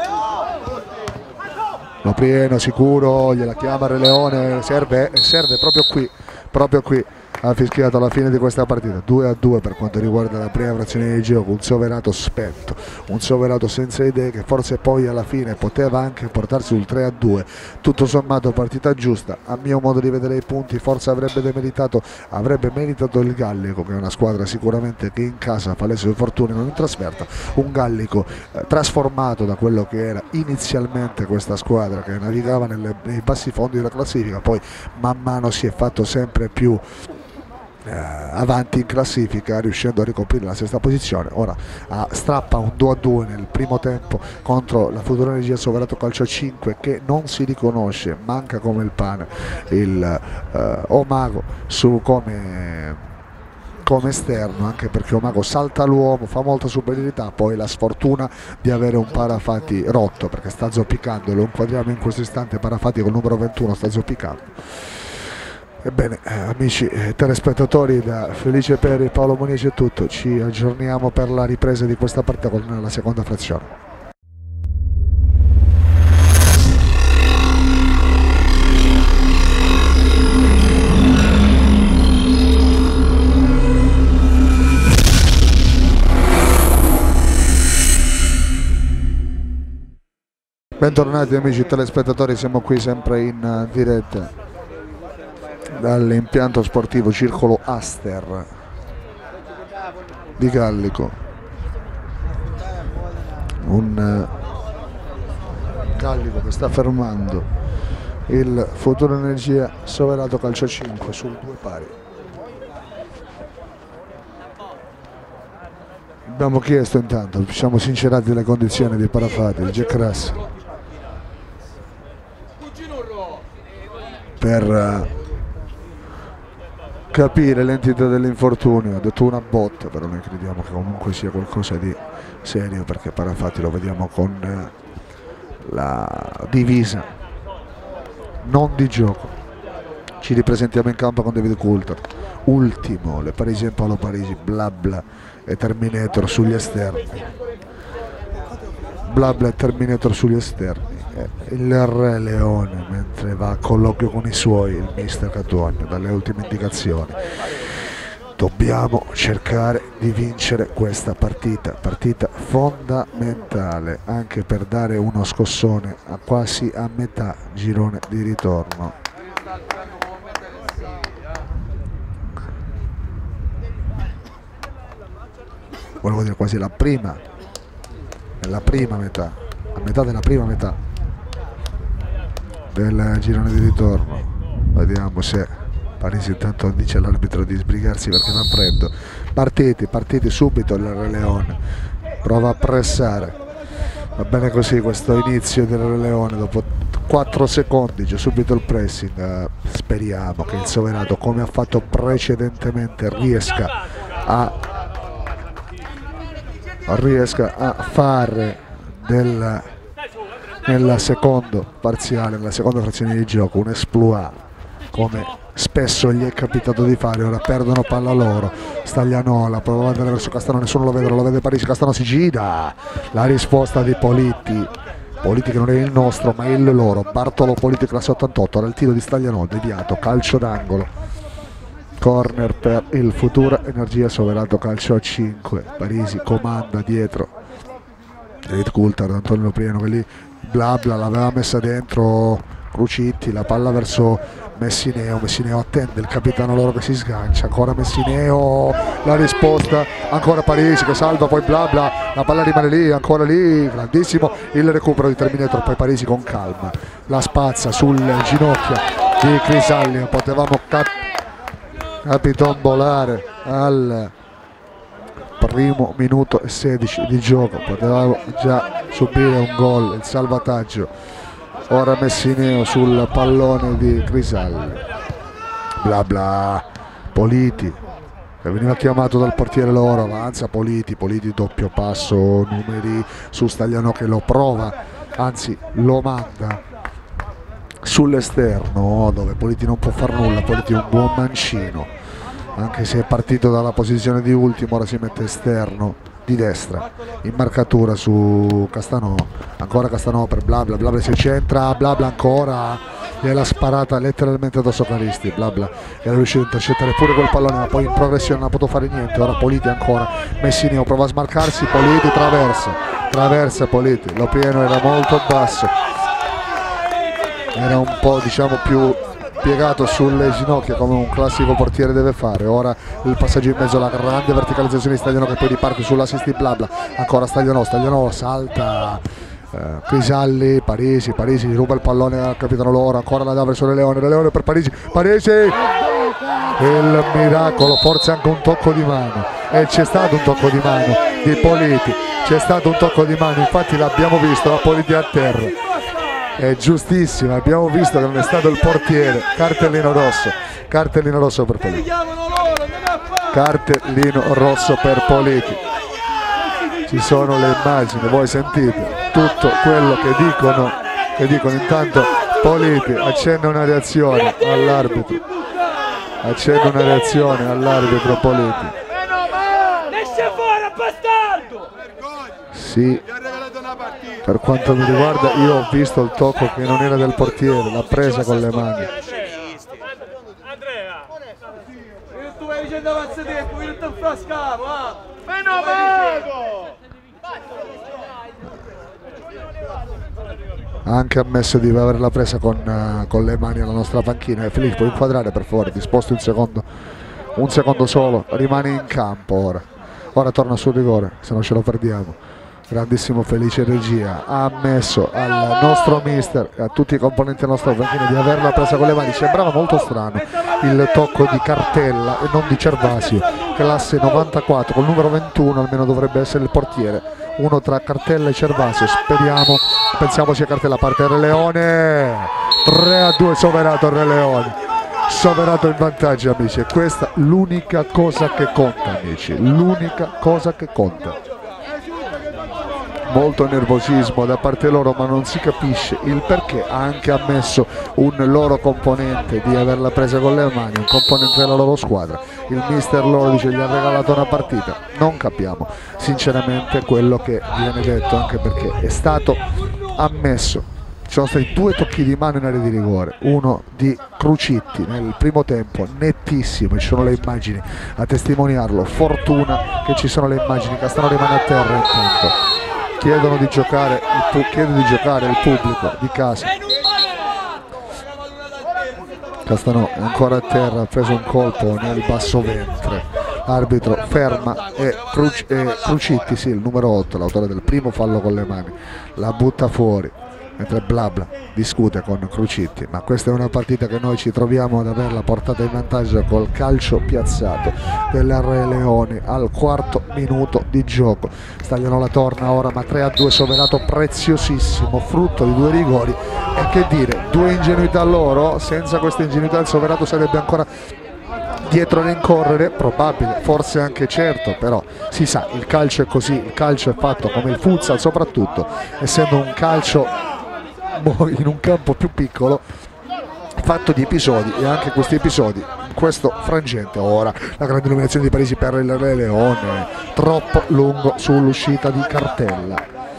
Loprieno sicuro, gliela chiama Re Leone, serve proprio qui ha fischiato alla fine di questa partita. 2-2 per quanto riguarda la prima frazione di gioco, un Soverato spento, un Soverato senza idee, che forse poi alla fine poteva anche portarsi sul 3-2. Tutto sommato partita giusta, a mio modo di vedere i punti forse avrebbe meritato il Gallico, che è una squadra sicuramente che in casa fa le sue fortune, non in trasferta, un Gallico trasformato da quello che era inizialmente questa squadra che navigava nei bassi fondi della classifica, poi man mano si è fatto sempre più avanti in classifica, riuscendo a ricoprire la sesta posizione. Ora strappa un 2-2 nel primo tempo contro la Futura Energia Soverato Calcio 5, che non si riconosce, manca come il pane il Omago come esterno, anche perché Omago salta l'uomo, fa molta superiorità, poi la sfortuna di avere un Parafati rotto, perché sta zoppicando, lo inquadriamo in questo istante, Parafati col numero 21 sta zoppicando. Ebbene, amici telespettatori, da Felice Peri e Paolo Monici è tutto, ci aggiorniamo per la ripresa di questa partita con la seconda frazione. Bentornati amici telespettatori, siamo qui sempre in diretta dall'impianto sportivo Circolo Aster di Gallico, un Gallico che sta fermando il Futuro Energia Soverato calcio 5 sul 2 pari. Abbiamo chiesto intanto, ci siamo sincerati delle condizioni di Parafati, il Jack Russell, per capire l'entità dell'infortunio. Ha detto una botta, però noi crediamo che comunque sia qualcosa di serio, perché Parafati lo vediamo con la divisa non di gioco. Ci ripresentiamo in campo con David Coulter, ultimo le Parisi e Paolo Parisi, Blabla e Terminator sugli esterni, Blabla e Terminator sugli esterni, il Re Leone mentre va a colloquio con i suoi, il mister Catuogno. Dalle ultime indicazioni dobbiamo cercare di vincere questa partita fondamentale anche per dare uno scossone a quasi a metà girone di ritorno. Volevo dire quasi la prima metà, a metà della prima metà del girone di ritorno. Vediamo se Parisi intanto dice all'arbitro di sbrigarsi perché fa freddo. Partiti subito il Re Leone, prova a pressare, va bene così questo inizio del Re Leone. Dopo 4 secondi c'è subito il pressing. Speriamo che il Soverato, come ha fatto precedentemente, riesca a fare nel secondo parziale, nella seconda frazione di gioco, un exploit come spesso gli è capitato di fare. Ora perdono palla loro, Staglianola prova ad andare verso Castano, nessuno lo vede Parisi, Castano si gira, la risposta di Politi che non è il nostro ma è il loro, Bartolo Politi classe 88. Ora il tiro di Staglianola deviato, calcio d'angolo, corner per il Futura Energia Soverato calcio a 5. Parisi comanda dietro, David Coulter, Antonio Prieno che lì Blabla l'aveva messa dentro Crucitti, la palla verso Messineo attende il capitano loro che si sgancia, ancora Messineo, la risposta, ancora Parisi che salva, poi Blabla, la palla rimane lì, ancora lì, grandissimo il recupero di Terminator, poi Parisi con calma la spazza sul ginocchio di Crisallio. Potevamo capitombolare al primo minuto e 16 di gioco, potevamo già subire un gol, il salvataggio. Ora Messineo sul pallone di Crisalli, Blabla, Politi che veniva chiamato dal portiere loro, avanza Politi doppio passo, numeri su Stagliano che lo prova, anzi lo manda sull'esterno dove Politi non può far nulla. Politi è un buon mancino, anche se è partito dalla posizione di ultimo, ora si mette esterno di destra in marcatura su Castano, ancora Castano per Blabla si centra, Blabla ancora, gliela sparata letteralmente addosso Caristi. Blabla era riuscito a intercettare pure quel pallone ma poi in progressione non ha potuto fare niente. Ora Politi ancora, Messineo prova a smarcarsi, Politi traversa Politi, Loprieno era molto basso, era un po' diciamo più piegato sulle ginocchia come un classico portiere deve fare. Ora il passaggio in mezzo, la grande verticalizzazione di Stagliano che poi riparte sull'assist di Blabla, ancora Stagliano salta, Crisalli, Parisi ruba il pallone al capitano loro, ancora la dà verso Le Leone per Parisi, il miracolo, forse anche un tocco di mano, e c'è stato un tocco di mano di Politi, infatti l'abbiamo visto, la Politi a terra, è giustissima, abbiamo visto che non è stato il portiere. Cartellino rosso per Politi, cartellino rosso per Politi. Ci sono le immagini, voi sentite tutto quello che dicono intanto Politi accenna una reazione all'arbitro, Politi. Sì, per quanto mi riguarda io ho visto il tocco che non era del portiere, l'ha presa con le mani. Andrea, tu vai dicendo avanza tempo, io ti infrascavo, Ha anche ammesso di averla presa con le mani alla nostra panchina. E Filippo, inquadrare per favore, disposto un secondo solo, rimane in campo ora torna sul rigore, se no ce lo perdiamo. grandissimo Felice Regia, ha ammesso al nostro mister e a tutti i componenti del nostro panchino di averla presa con le mani. Sembrava molto strano il tocco di Cartella e non di Cervasio, classe 94 col numero 21, almeno dovrebbe essere il portiere, uno tra Cartella e Cervasio. Pensiamo sia Cartella, parte Re Leone, 3-2, soverato Re Leone, soverato in vantaggio amici, e questa è l'unica cosa che conta amici, l'unica cosa che conta. Molto nervosismo da parte loro, ma non si capisce il perché. Ha anche ammesso un loro componente di averla presa con le mani, un componente della loro squadra. Il mister loro dice gli ha regalato una partita. Non capiamo sinceramente quello che viene detto, anche perché è stato ammesso. Ci sono stati 2 tocchi di mano in area di rigore, uno di Crucitti nel primo tempo, nettissimo, ci sono le immagini a testimoniarlo. Fortuna che ci sono le immagini. Castano rimane a terra intanto. Chiede di giocare il pubblico di casa. Castanò è ancora a terra, ha preso un colpo nel basso ventre. Arbitro ferma e Crucitti, sì, il numero 8, l'autore del primo fallo con le mani, la butta fuori, mentre Blabla discute con Crucitti. Ma questa è una partita che noi ci troviamo ad averla portata in vantaggio col calcio piazzato della Re Leone al 4º minuto di gioco. Staglianola torna ora, ma 3-2, soverato preziosissimo, frutto di 2 rigori. E che dire, 2 ingenuità loro. Senza questa ingenuità il soverato sarebbe ancora dietro a rincorrere, probabile, forse anche certo, però si sa, il calcio è così, il calcio è fatto come il futsal, soprattutto essendo un calcio in un campo più piccolo, fatto di episodi, e anche questi episodi in questo frangente. Ora la grande illuminazione di Parisi per il Re Leone, troppo lungo sull'uscita di Cartella.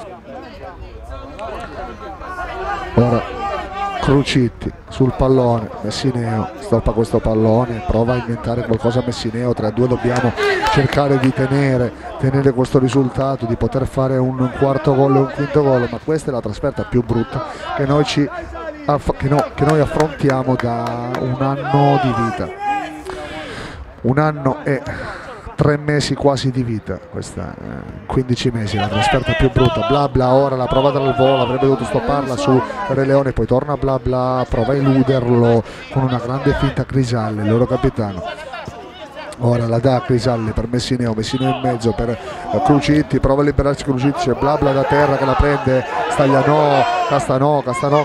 Ora Crucitti sul pallone, Messineo stoppa questo pallone, prova a inventare qualcosa Messineo. 3-2, dobbiamo cercare di tenere questo risultato, di poter fare un quarto gol e un quinto gol, ma questa è la trasferta più brutta che noi affrontiamo da un anno di vita, 1 anno e 3 mesi quasi di vita, questa 15 mesi, la trasferta più brutta. Blabla ora la prova dal volo, avrebbe dovuto stopparla su Re Leone, poi torna Blabla, prova a eluderlo con una grande finta Crisalli, il loro capitano. Ora la dà Crisalli per Messineo, Messineo in mezzo per Crucitti, prova a liberarsi Crucitti, c'è Blabla da terra che la prende, Staglianò, Castanò,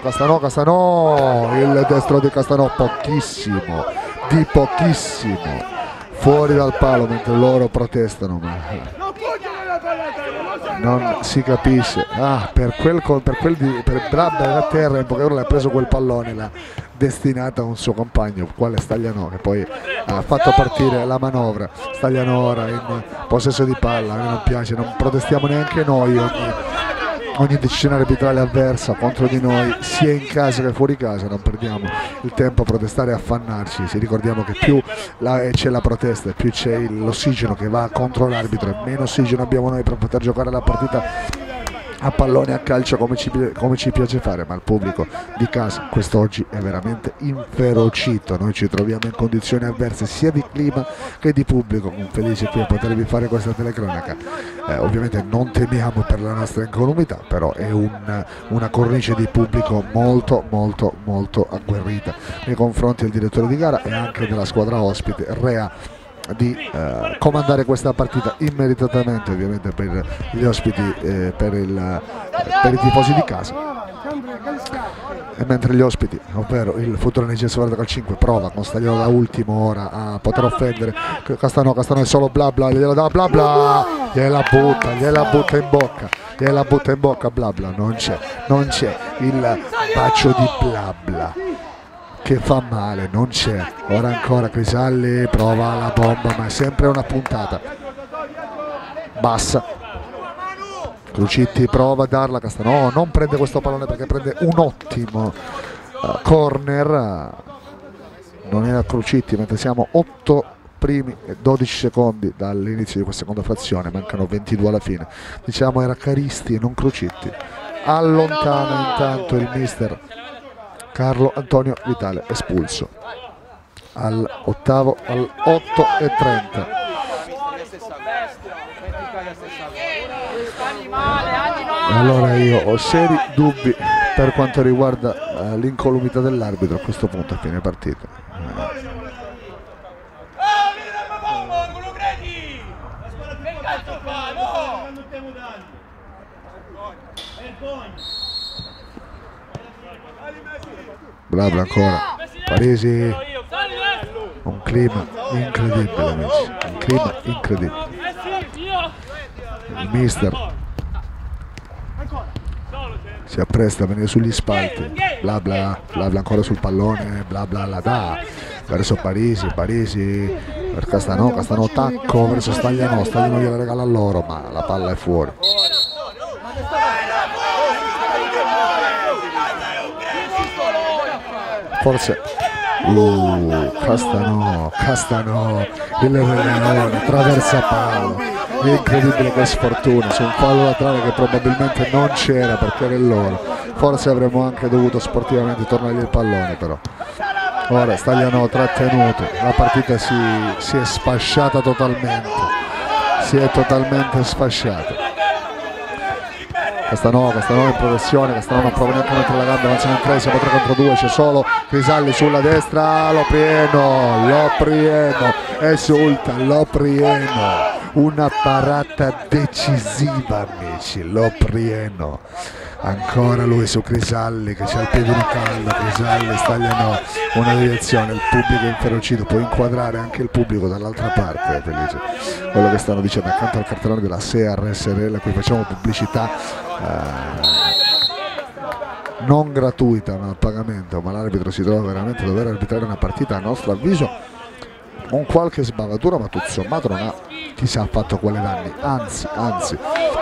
il destro di Castanò, pochissimo, fuori dal palo, mentre loro protestano, ma non si capisce. Per Blabla da terra in poche ore l'ha preso quel pallone, l'ha destinata a un suo compagno, quale Staglianò, che poi ha fatto partire la manovra. Staglianò ora in possesso di palla, a me non piace, non protestiamo neanche noi ogni decisione arbitrale avversa contro di noi, sia in casa che fuori casa. Non perdiamo il tempo a protestare e affannarci, se ricordiamo che più c'è la protesta, più c'è l'ossigeno che va contro l'arbitro e meno ossigeno abbiamo noi per poter giocare la partita a pallone, a calcio come ci piace fare. Ma il pubblico di casa quest'oggi è veramente inferocito. Noi ci troviamo in condizioni avverse sia di clima che di pubblico. Con Felice qui a potervi fare questa telecronaca. Ovviamente non temiamo per la nostra incolumità, però è una cornice di pubblico molto agguerrita nei confronti del direttore di gara e anche della squadra ospite, Rea, di comandare questa partita immeritatamente, ovviamente per gli ospiti, per i tifosi di casa. E mentre gli ospiti, ovvero il futuro Energia Soverato Cal 5, prova con Stagliano da ultimo ora a poter offendere Castanò è solo Blabla, gliela dà Blabla, gliela butta in bocca Blabla, non c'è il bacio di Blabla che fa male, non c'è. Ora ancora Crisalli prova la bomba, ma è sempre una puntata bassa. Crucitti prova a darla, Castanò non prende questo pallone perché prende un ottimo corner, non era Crucitti, mentre siamo 8 primi e 12 secondi dall'inizio di questa seconda frazione, mancano 22 alla fine. Diciamo era Caristi e non Crucitti. Allontana intanto il mister Carlo Antonio Vitale, espulso al 8:30. Allora io ho seri dubbi per quanto riguarda l'incolumità dell'arbitro a questo punto a fine partita. Blabla ancora, Parisi, un clima incredibile amici, un clima incredibile. Il mister si appresta a venire sugli spalti, Blabla ancora sul pallone, Blabla la dà verso Parisi per Castanò, tacco verso Stagliano gliela regala a loro, ma la palla è fuori. Forse Castanò, il Leone, traversa palo, è incredibile che sfortuna, su un fallo laterale che probabilmente non c'era perché era il loro, forse avremmo anche dovuto sportivamente tornargli il pallone, però ora Stagliano trattenuto, la partita si è sfasciata totalmente, si è totalmente sfasciata. Castanò in progressione, Castanò non prova neanche a mettere la gamba, avanzano in 3, siamo 3 contro 2, c'è solo Crisalli sulla destra, Loprieno esulta, Loprieno, una parata decisiva amici, Loprieno, ancora lui su Crisalli che c'ha il piede di caldo, Crisalli, Stagliano, una deviazione, il pubblico è inferocito, può inquadrare anche il pubblico dall'altra parte, felice, quello che stanno dicendo accanto al cartellone della SEAR SRL a cui facciamo pubblicità non gratuita ma a pagamento, ma l'arbitro si trova veramente a dover arbitrare una partita a nostro avviso con qualche sbavatura, ma tutto sommato non ha chissà fatto quale danni, anzi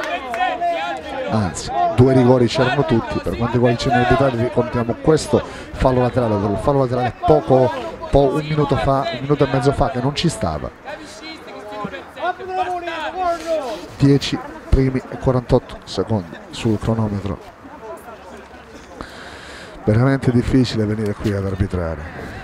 2 rigori c'erano tutti, per quanto riguarda i cenni arbitrali contiamo questo fallo laterale, il fallo laterale un minuto e mezzo fa che non ci stava, 10 primi e 48 secondi sul cronometro, veramente difficile venire qui ad arbitrare.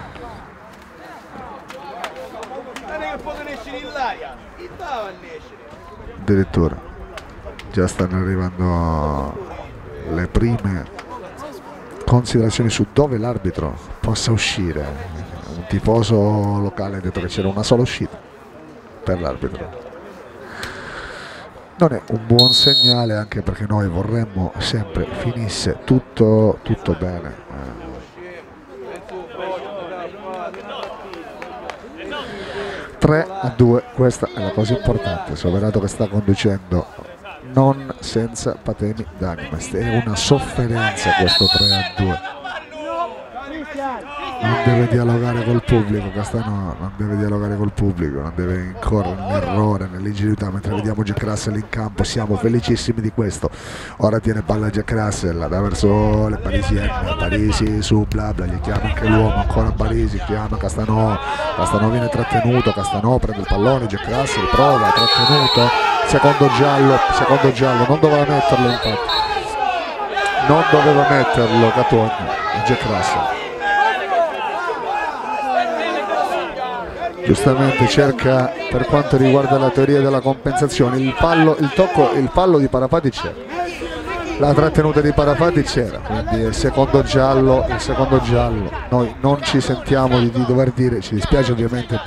Addirittura già stanno arrivando le prime considerazioni su dove l'arbitro possa uscire. Un tifoso locale ha detto che c'era una sola uscita per l'arbitro. Non è un buon segnale, anche perché noi vorremmo sempre finisse tutto bene. 3-2, questa è la cosa importante. Soverato che sta conducendo non senza patemi d'anima, è una sofferenza questo 3-2. Non deve dialogare col pubblico, Castanò non deve dialogare col pubblico, non deve incorrere nell'errore, nell'ingenuità, mentre vediamo Jack Russell in campo, siamo felicissimi di questo. Ora tiene palla Jack Russell, la dà verso le parisienne, Parisi su Blabla, gli chiama anche l'uomo, ancora Parisi, chiama Castanò viene trattenuto, Castanò prende il pallone, Jack Russell prova, trattenuto, secondo giallo, non doveva metterlo infatti, non doveva metterlo Catone, Jack Russell. Giustamente cerca, per quanto riguarda la teoria della compensazione, il fallo di Parafati c'era, la trattenuta di Parafati c'era, quindi il secondo giallo, noi non ci sentiamo di dover dire, ci dispiace ovviamente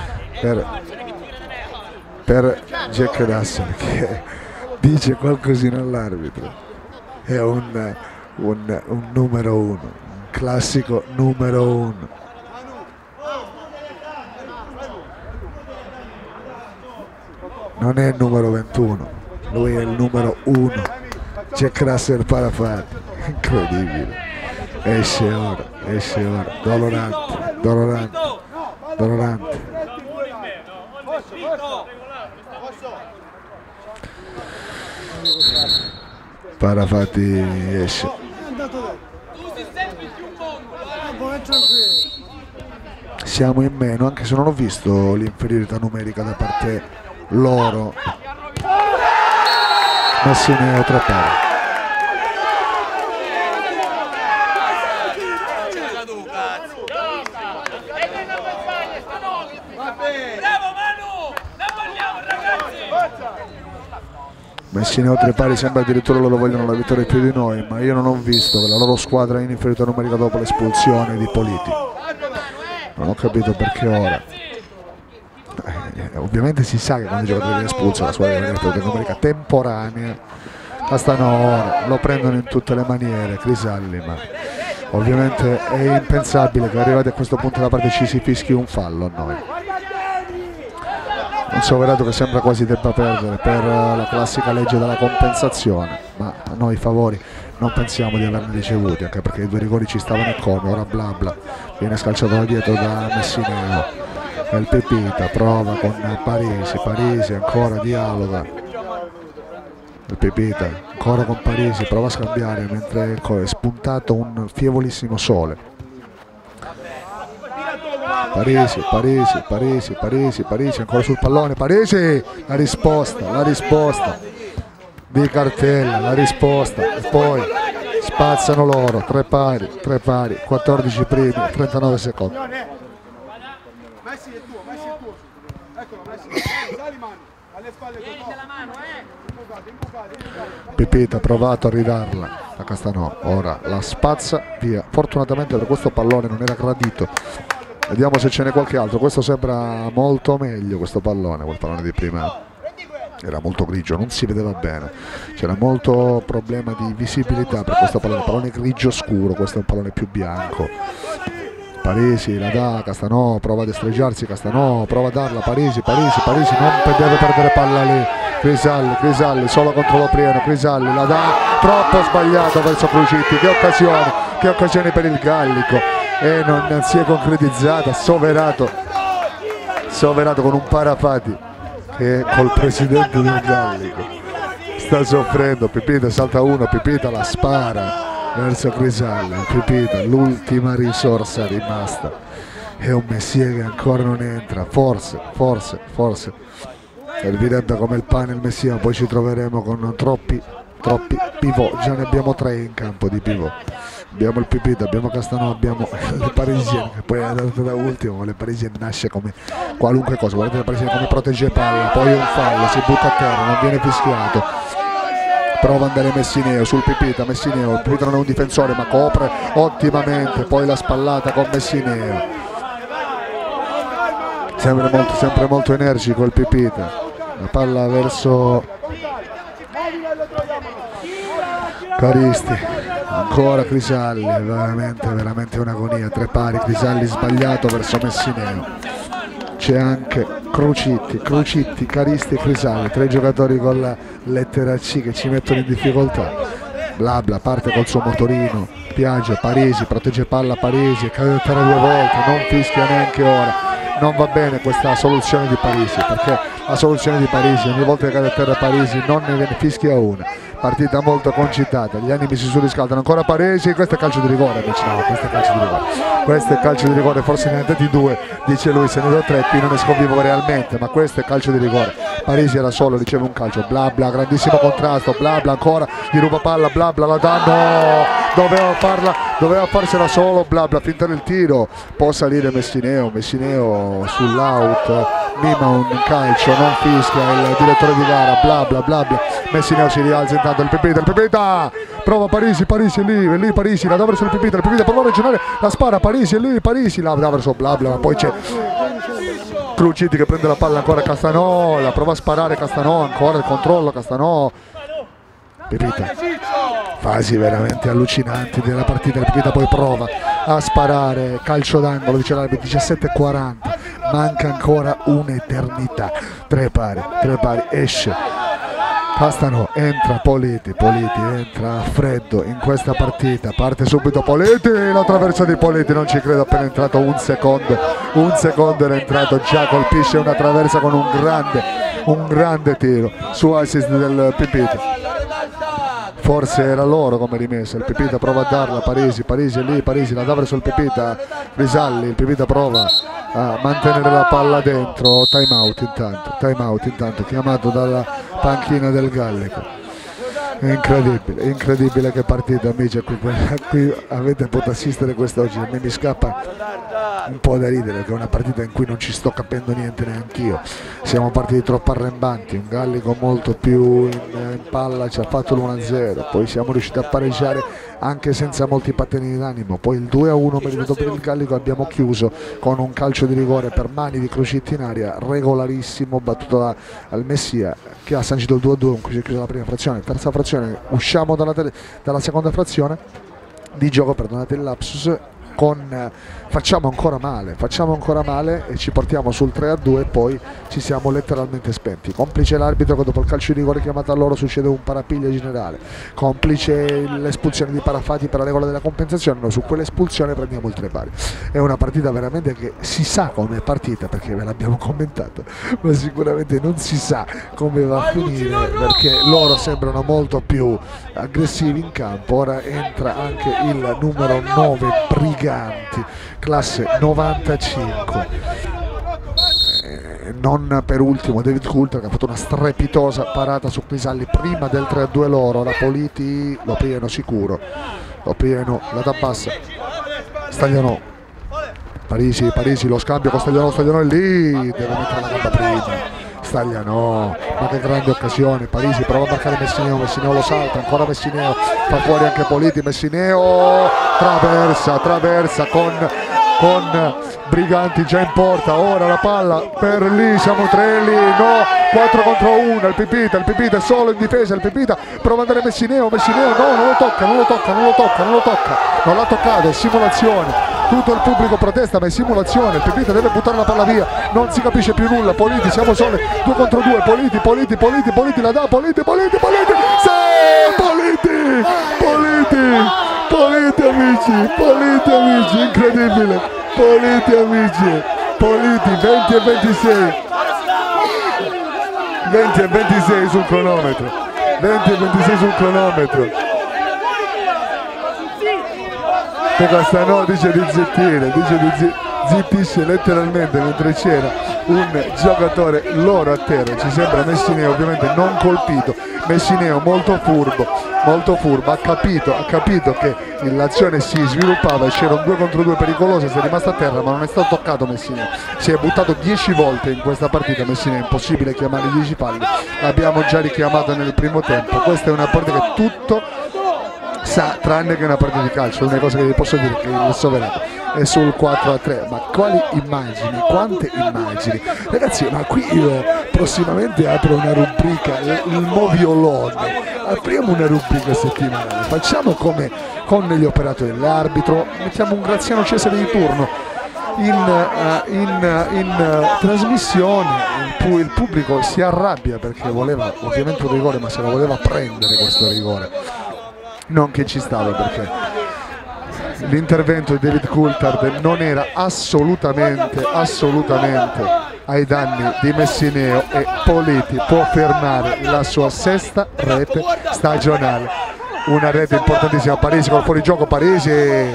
per Jack Russell che dice qualcosina all'arbitro, è un numero 1, un classico numero 1. Non è il numero 21, lui è il numero 1, Jack Russell Parafati, incredibile, esce ora, dolorante, Parafati esce. Siamo in meno, anche se non ho visto l'inferiorità numerica da parte loro. Messineo 3 pari. Messineo Trepari sembra addirittura loro vogliono la vittoria più di noi, ma io non ho visto che la loro squadra è in inferiorità numerica dopo l'espulsione di Politi. Non ho capito perché ora. Ovviamente si sa che quando i giocatori viene espulso la squadra è in inferiorità numerica temporanea. Castanò lo prendono in tutte le maniere, Crisalli, ma ovviamente è impensabile che arrivati a questo punto della partita ci si fischi un fallo a noi. Un Soverato che sembra quasi debba perdere per la classica legge della compensazione, ma a noi i favori non pensiamo di averne ricevuti, anche perché i due rigori ci stavano in come. Ora Blabla viene scalciato da dietro da Messineo, il Pepita prova con Parisi ancora dialoga, il Pepita ancora con Parisi, prova a scambiare mentre è spuntato un fievolissimo sole. Parisi, ancora sul pallone, Parisi, la risposta di Cartella, la risposta, e poi spazzano loro, tre pari, 14 primi, 39 secondi. Pepita ha provato a ridarla a Castanò, ora la spazza via, fortunatamente per questo pallone non era gradito. Vediamo se ce n'è qualche altro. Questo sembra molto meglio, questo pallone. Quel pallone di prima era molto grigio, non si vedeva bene, c'era molto problema di visibilità per questo pallone grigio scuro. Questo è un pallone più bianco. Parisi la dà, Castanò prova a destreggiarsi, Castanò prova a darla, Parisi non deve perdere palla lì. Crisalli solo contro Loprieno, Crisalli la dà, troppo sbagliato verso Crucitti. Che occasioni per il Gallico, e non si è concretizzata. Soverato con un Parafati che col presidente del Gallico sta soffrendo. Pepita salta uno, Pepita la spara verso Crisalli, Pepita l'ultima risorsa rimasta, è un Messia che ancora non entra, forse servirebbe come il pane il Messia, poi ci troveremo con troppi pivot, già ne abbiamo 3 in campo di pivot. Abbiamo il Pepita, abbiamo Castanò, abbiamo le Parisienne, che poi è andato da ultimo, ma le Parisienne nasce come qualunque cosa, guardate le Parisienne come protegge palla, poi un fallo, si butta a terra, non viene fischiato. Prova ad andare Messineo sul Pepita, il Pepita non è un difensore ma copre ottimamente, poi la spallata con Messineo. Sempre molto energico il Pepita, la palla verso Caristi, ancora Crisalli, veramente un'agonia, 3 pari, Crisalli sbagliato verso Messineo. C'è anche Crucitti, Caristi e Crisalli, 3 giocatori con la lettera C che ci mettono in difficoltà. Blabla parte col suo motorino, Piaggio, Parisi, protegge palla Parisi, cade a terra 2 volte, non fischia neanche ora. Non va bene questa soluzione di Parisi, perché la soluzione di Parisi, ogni volta che cade a terra Parisi non ne viene fischia una. Partita molto concitata, gli animi si surriscaldano, ancora Parisi, questo è calcio di rigore, invece no, questo è calcio di rigore, forse ne ha dati 2, dice lui, se ne do 3 qui non ne sconvivo realmente, ma questo è calcio di rigore. Parisi era solo, riceve un calcio, Blabla, grandissimo contrasto, Blabla ancora, gli ruba palla, Blabla la dà, no, doveva farsela solo, Blabla, fintare il tiro, può salire Messineo sull'out, mima un calcio, non fischia il direttore di gara, Blabla, Messineo si rialza intanto, il Pepita prova Parisi è lì Parisi la dà verso il Pepita prova a ragionare, la spara Parisi è lì, la dà verso Blabla, ma poi c'è Crucitti che prende la palla ancora, Castanò la prova a sparare, Castanò ancora il controllo, Castanò, Pepita, fasi veramente allucinanti della partita, il Pepita poi prova a sparare, calcio d'angolo, dice l'arbitro, 17:40, manca ancora un'eternità, 3 pari, esce Castanò, entra Politi entra a freddo in questa partita, parte subito Politi, la traversa di Politi, non ci credo, appena entrato un secondo era entrato, già colpisce una traversa con un grande tiro su assist del Pepita. Forse era loro come rimessa, il Pepita prova a darla, Parisi è lì, Parisi la dà verso il Pepita, Crisalli, il Pepita prova a mantenere la palla dentro, time out intanto, chiamato dalla panchina del Gallico. È incredibile che partita, amici, qui avete potuto assistere quest'oggi, mi scappa un po' da ridere, perché è una partita in cui non ci sto capendo niente neanch'io. Siamo partiti troppo arrembanti, un Gallico molto più in palla ci ha fatto l'1-0, poi siamo riusciti a pareggiare anche senza molti pattini d'animo, poi il 2-1 meritato per il Gallico, abbiamo chiuso con un calcio di rigore per mani di Crucitti in aria, regolarissimo, battuto dal Messia, che ha sancito il 2-2 con cui si è chiusa la prima frazione. Terza frazione, usciamo dalla seconda frazione di gioco, perdonate il lapsus, facciamo ancora male e ci portiamo sul 3-2 e poi ci siamo letteralmente spenti. Complice l'arbitro che dopo il calcio di rigore chiamato a loro succede un parapiglia generale, complice l'espulsione di Parafati per la regola della compensazione, noi su quell'espulsione prendiamo il 3 pari. È una partita veramente che si sa come è partita perché ve l'abbiamo commentato, ma sicuramente non si sa come va a finire, perché loro sembrano molto più aggressivi in campo. Ora entra anche il numero 9 Briganti, classe 95, non per ultimo David Coulter, che ha fatto una strepitosa parata su Crisalli prima del 3-2 loro. La Politi lo pieno sicuro, lo pieno, la da bassa, Stagliano, Parisi lo scambio con Stagliano è lì, deve mettere la gamba prima. Stagliano, ma che grande occasione, Parisi prova a marcare Messineo lo salta, ancora Messineo, fa fuori anche Politi, Messineo traversa con Briganti già in porta, ora la palla per lì, siamo tre lì, no, 4 contro 1, il Pipita è solo in difesa, il Pipita prova ad andare Messineo, no, non lo tocca, non l'ha toccato, è simulazione, tutto il pubblico protesta, ma è simulazione, il Pipita deve buttare la palla via, non si capisce più nulla, Politi, siamo soli, 2 contro 2, Politi la dà, Politi, amici, incredibile, Politi 20 e 26 sul cronometro, che Castano dice di zittire, zittisce letteralmente mentre c'era un giocatore loro a terra. Ci sembra Messineo, ovviamente non colpito, Messineo molto furbo, ha capito che l'azione si sviluppava e c'era un 2 contro 2 pericoloso, si è rimasto a terra ma non è stato toccato Messineo, si è buttato 10 volte in questa partita Messineo, è impossibile chiamare 10 falli, l'abbiamo già richiamato nel primo tempo. Questa è una partita che tutto sa tranne che una partita di calcio. L'unica cosa che vi posso dire è che il Soverano è sul 4-3, ma quali immagini, quante immagini ragazzi, ma qui io prossimamente apro una rubrica, il moviolone, apriamo una rubrica settimanale, facciamo come con gli operatori dell'arbitro, mettiamo un Graziano Cesare di turno in trasmissione in cui il pubblico si arrabbia perché voleva ovviamente un rigore, ma se lo voleva prendere questo rigore, non che ci stava, perché l'intervento di David Coulthard non era assolutamente ai danni di Messineo e Politi può fermare la sua 6ª rete stagionale, una rete importantissima. Parisi col fuorigioco, Parisi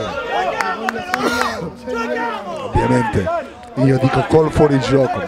ovviamente io dico col fuorigioco,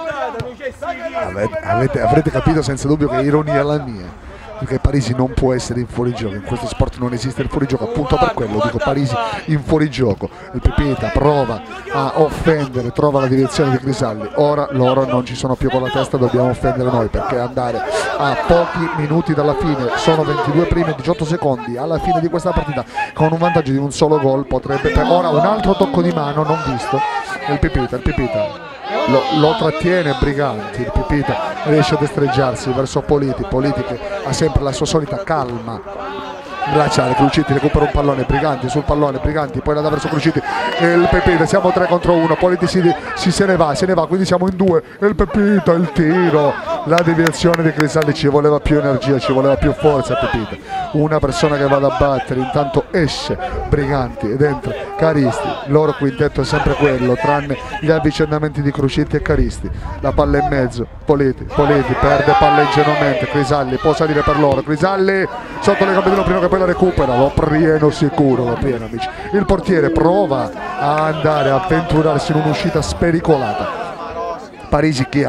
avrete capito senza dubbio che ironia la mia, perché Parisi non può essere in fuorigioco, in questo sport non esiste il fuorigioco, appunto per quello dico Parisi in fuorigioco. Il Pipita prova a offendere, trova la direzione di Crisalli, ora loro non ci sono più con la testa, dobbiamo offendere noi, perché andare a pochi minuti dalla fine, sono 22 primi e 18 secondi alla fine di questa partita con un vantaggio di un solo gol, potrebbe, per ora un altro tocco di mano non visto, il Pipita lo trattiene Briganti, il Pipita riesce a destreggiarsi verso Politi che ha sempre la sua solita calma bracciale, Crucitti recupera un pallone, Briganti sul pallone, Briganti poi la dà verso Crucitti e il Pipita, siamo 3 contro 1, Politi se ne va, quindi siamo in 2 e il Pipita, il tiro, la deviazione di Crisalli, ci voleva più energia, ci voleva più forza Pipita, una persona che va da battere, intanto esce Briganti ed entra Caristi, il loro quintetto è sempre quello tranne gli avvicendamenti di Crucitti e Caristi, la palla in mezzo, Politi perde palla ingenuamente, Crisalli può salire per loro, Crisalli sotto le gambe di uno prima che poi la recupera, lo pieno sicuro, amici, il portiere prova a andare a avventurarsi in un'uscita spericolata, Parisi chiama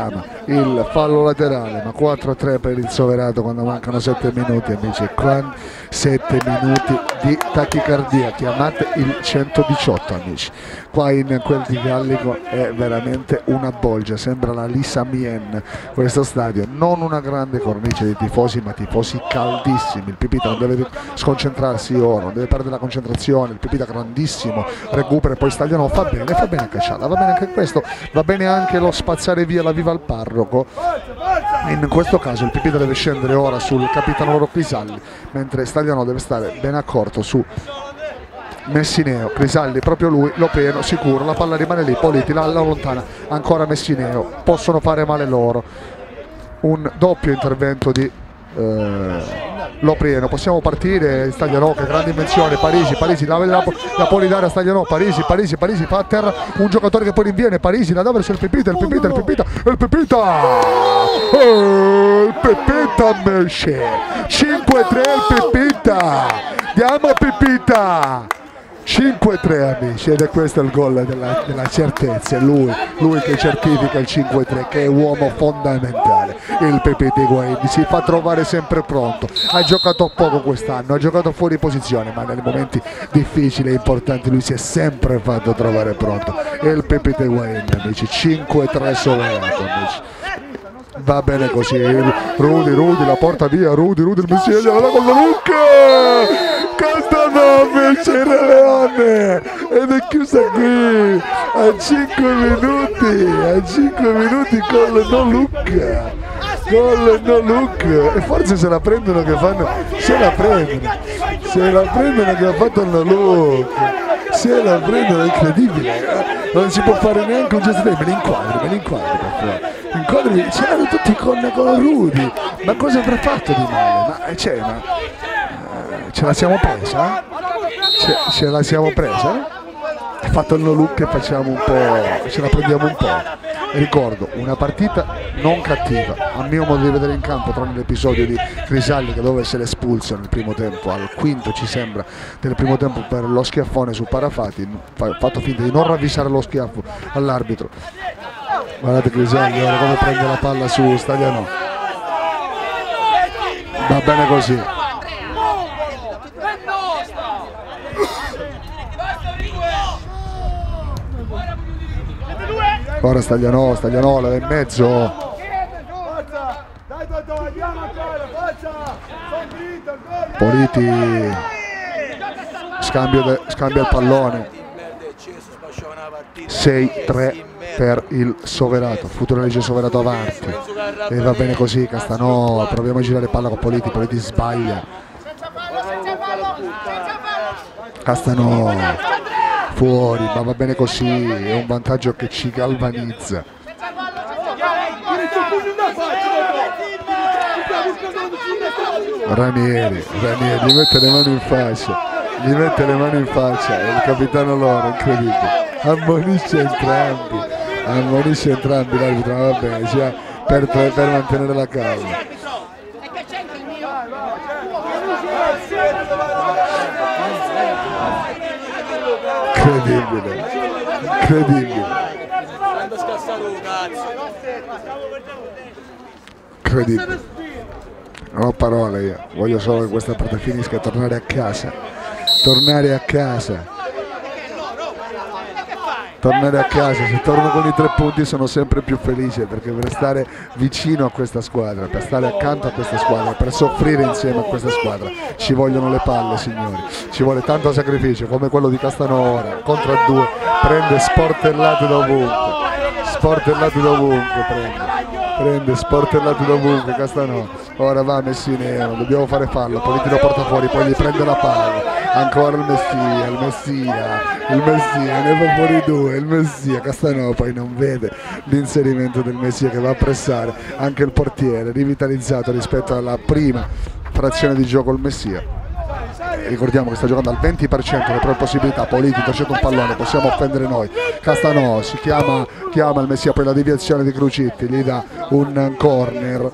il fallo laterale, ma 4-3 per il Soverato quando mancano 7 minuti, amici. 7 minuti di tachicardia, chiamate il 118, amici. Qua in quel di Gallico è veramente una bolgia, sembra la Lisa Mien questo stadio, non una grande cornice di tifosi, ma tifosi caldissimi. Il Pipita non deve sconcentrarsi ora, non deve perdere la concentrazione, il Pipita grandissimo, recupera e poi Stagliano fa bene a cacciata, va bene anche questo, va bene anche lo spazzare via la viva al parroco. In questo caso il Pipita deve scendere ora sul capitano loro Crisalli, mentre Stagliano deve stare ben accorto su Messineo. Crisalli proprio lui, lo pieno, sicuro, la palla rimane lì, Politi la allontana, ancora Messineo, possono fare male loro. Un doppio intervento di Loprieno, possiamo partire. Stagliano che grande dimensione, Parisi la Polidare a Stagliano, Parisi fa a terra un giocatore che poi rinviene, Parisi la dà verso il Pipita mesce 5-3 il Pipita, diamo Pipita 5-3, amici, ed è questo il gol della certezza. Lui che certifica il 5-3, che è uomo fondamentale. Il Pipita Higuaín si fa trovare sempre pronto, ha giocato poco quest'anno, ha giocato fuori posizione, ma nei momenti difficili e importanti lui si è sempre fatto trovare pronto. E il Pipita Higuaín, amici, 5-3 Soverato, amici. Va bene così, Rudy la porta via, Rudy il Messias la dà con la Lucca, Castanove, c'era Leone, ed è chiusa qui a 5 minuti con le no Lucca, e forse se la prendono che fanno, se la prendono che ha fatto il no Lucca, se la prendono, è incredibile, non si può fare neanche un gesto, me li inquadri per favore. Inquadri, c'erano tutti con Rudy, ma cosa avrà fatto di male? Ce la siamo presa? Ce la siamo presa? Ha fatto il no look e facciamo un po', ce la prendiamo un po'. Ricordo, una partita non cattiva, a mio modo di vedere in campo, tranne l'episodio di Crisalli che doveva essere espulso nel primo tempo, al quinto ci sembra del primo tempo, per lo schiaffone su Parafati, fatto finta di non ravvisare lo schiaffo all'arbitro. Guardate Crisalli ora come prende la palla su Stagliano, va bene così. Ora Stagliano la va in mezzo, Politi scambia il pallone, 6-3 per il Soverato, futuro legge Soverato avanti, e va bene così. Castanò, proviamo a girare palla con Politi sbaglia, Castanò fuori, ma va bene così, è un vantaggio che ci galvanizza. Ranieri gli mette le mani in faccia, è il capitano loro, incredibile, ammonisce entrambi l'arbitro, ma va bene, sia per mantenere la calma. Incredibile. Non ho parole io, voglio solo che questa partita finisca e tornare a casa. Se torno con i 3 punti sono sempre più felice, perché per stare vicino a questa squadra, per stare accanto a questa squadra, per soffrire insieme a questa squadra ci vogliono le palle, signori, ci vuole tanto sacrificio, come quello di Castanora, contro a 2, prende sportellate dovunque Castanò. Ora va Messineo, dobbiamo fare fallo, Politi lo porta fuori, poi gli prende la palla, ancora il Messia, ne fa fuori 2, il Messia, Castanò poi non vede l'inserimento del Messia che va a pressare, anche il portiere rivitalizzato rispetto alla prima frazione di gioco il Messia. Ricordiamo che sta giocando al 20% delle proprie possibilità, Politi intercetta un pallone, possiamo offendere noi, Castanò si chiama il Messia, poi la deviazione di Crucitti gli dà un corner.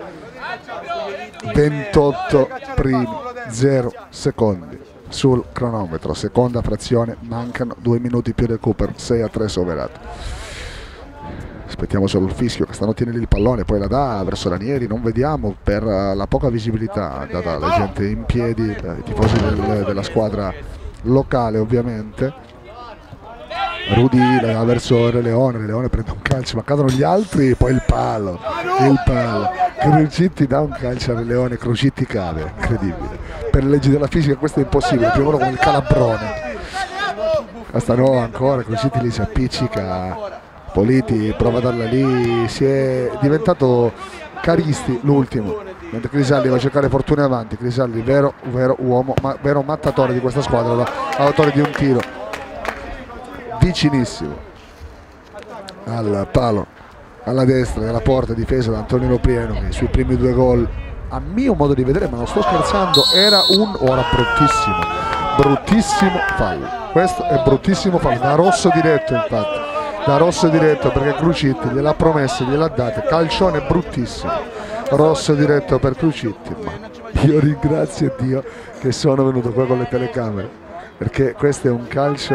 28 primi, 0 secondi sul cronometro, seconda frazione, mancano 2 minuti più recupero, 6-3 Soverato. Aspettiamo solo il fischio. Castano tiene lì il pallone, poi la dà verso Ranieri, non vediamo per la poca visibilità data alla gente in piedi, i tifosi della squadra locale ovviamente. Rudy la dà verso Re Leone prende un calcio, ma cadono gli altri, poi il palo. Crucitti dà un calcio a Re Leone, Crucitti cade, incredibile. Per le leggi della fisica questo è impossibile, più o meno come il calabrone. Castanova ancora, Crucitti lì si appiccica, Politi prova a darla lì, si è diventato Caristi l'ultimo, mentre Crisalli va a cercare fortuna avanti. Crisalli vero uomo, vero mattatore di questa squadra, autore di un tiro vicinissimo al palo alla destra della porta, difesa da Antonio Loprieno, che sui primi 2 gol, a mio modo di vedere, ma non sto scherzando, era ora bruttissimo fallo. Questo è bruttissimo fallo, da rosso diretto, infatti da rosso diretto, perché Crucitti gliel'ha promesso, gliel'ha data, calcione bruttissimo, rosso diretto per Crucitti. Ma io ringrazio Dio che sono venuto qua con le telecamere, perché questo è un calcio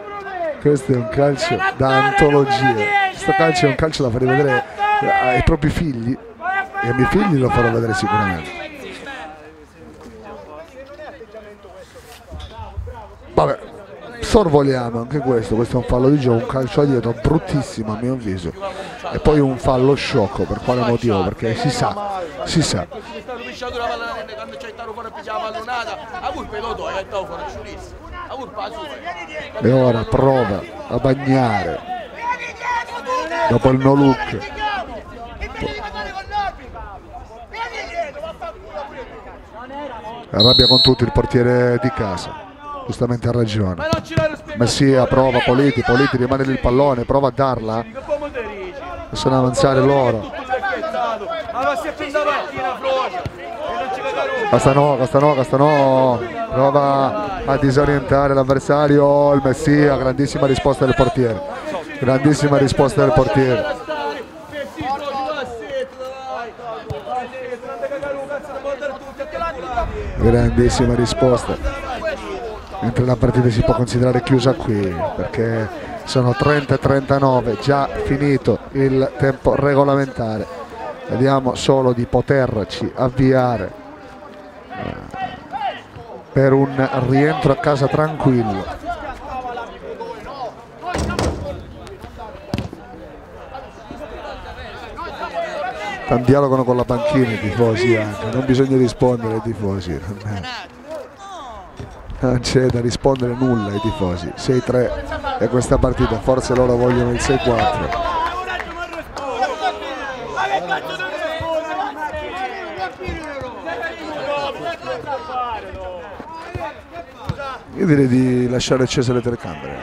da antologia. Questo calcio è un calcio da fare vedere ai propri figli, e ai miei figli lo farò vedere sicuramente. Vabbè, sorvoliamo anche questo è un fallo di gioco, un calcio a dietro bruttissimo a mio avviso, e poi un fallo sciocco. Per quale motivo? Perché si sa e ora prova a bagnare dopo il no look. Arrabbia con tutti il portiere di casa, giustamente ha ragione. Messia prova, Politi rimane lì il pallone, prova a darla, possono avanzare loro. Castanò prova a disorientare l'avversario, il Messia, grandissima risposta del portiere, grandissima risposta del portiere. Grandissima risposta, mentre la partita si può considerare chiusa qui, perché sono 30-39, già finito il tempo regolamentare. Vediamo solo di poterci avviare per un rientro a casa tranquillo. Dialogano con la panchina i tifosi anche, non bisogna rispondere ai tifosi, non c'è da rispondere nulla ai tifosi. 6-3 è questa partita, forse loro vogliono il 6-4. Io direi di lasciare accese le telecamere,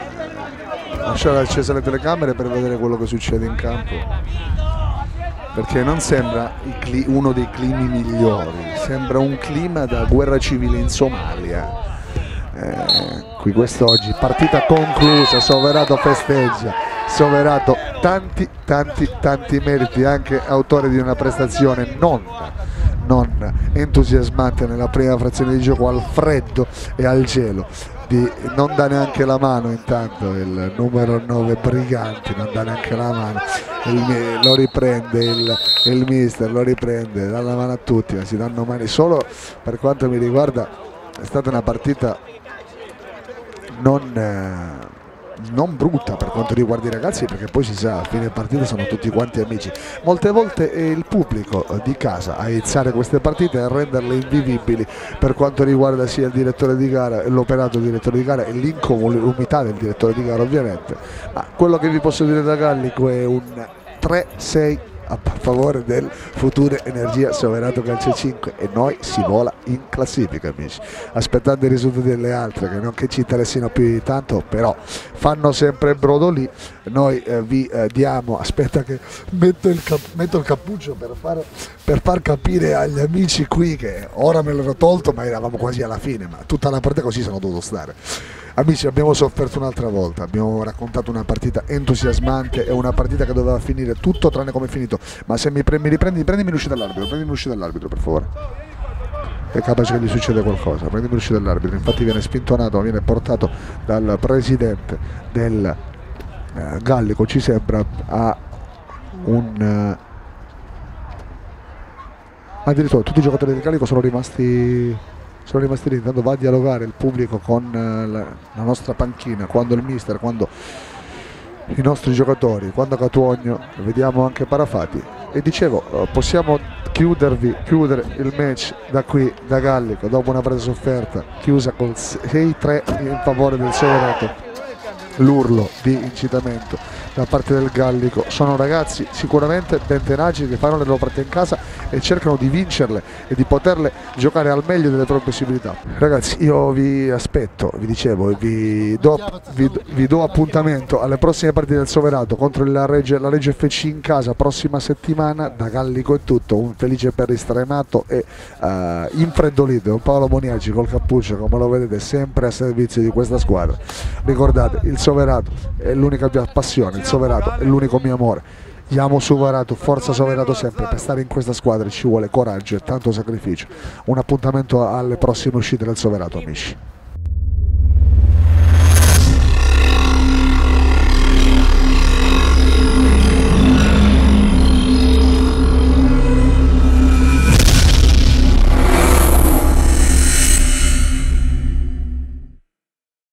per vedere quello che succede in campo, perché non sembra uno dei climi migliori, sembra un clima da guerra civile in Somalia. Qui quest'oggi partita conclusa, Soverato festeggia, Soverato tanti meriti, anche autore di una prestazione non entusiasmante nella prima frazione di gioco, al freddo e al gelo, non dà neanche la mano. Intanto il numero 9 Briganti non dà neanche la mano, lo riprende il mister, lo riprende, dà la mano a tutti, ma si danno mani. Solo per quanto mi riguarda è stata una partita non brutta per quanto riguarda i ragazzi, perché poi si sa, a fine partita sono tutti quanti amici. Molte volte è il pubblico di casa a iniziare queste partite e a renderle invivibili per quanto riguarda sia il direttore di gara, l'operato del direttore di gara e l'incolumità del direttore di gara ovviamente. Ma quello che vi posso dire da Gallico è un 3-6 a favore del Future Energia Soverato Calcio 5, e noi si vola in classifica, amici, aspettando i risultati delle altre che non che ci interessino più di tanto, però fanno sempre brodo lì. Noi vi diamo, aspetta che metto il cappuccio per far capire agli amici qui che ora me l'ero tolto, ma eravamo quasi alla fine, ma tutta la partita così sono dovuto stare. Amici, abbiamo sofferto un'altra volta, abbiamo raccontato una partita entusiasmante e una partita che doveva finire tutto tranne come è finito. Ma se mi riprendi, prendimi l'uscita dall'arbitro, per favore. È capace che gli succede qualcosa, prendimi l'uscita dall'arbitro. Infatti viene spintonato, viene portato dal presidente del Gallico, ci sembra, a addirittura tutti i giocatori del Gallico sono rimasti lì. Intanto va a dialogare il pubblico con la nostra panchina, quando il mister, quando i nostri giocatori, quando Catuogno, vediamo anche Parafati. E dicevo, possiamo chiudere il match da qui, da Gallico, dopo una presa sofferta chiusa con 6-3 in favore del Soverato. L'urlo di incitamento da parte del Gallico. Sono ragazzi sicuramente ben tenaci che fanno le loro partite in casa e cercano di vincerle e di poterle giocare al meglio delle proprie possibilità. Ragazzi, io vi aspetto, vi dicevo, vi do appuntamento alle prossime partite del Soverato contro la Reggio FC in casa prossima settimana. Da Gallico è tutto, un felice per stremato e infreddolito Paolo Moniaci col cappuccio, come lo vedete, sempre a servizio di questa squadra. Ricordate, il Soverato è l'unica mia passione, il Soverato è l'unico mio amore. Amo Soverato, forza Soverato sempre. Per stare in questa squadra ci vuole coraggio e tanto sacrificio. Un appuntamento alle prossime uscite del Soverato, amici.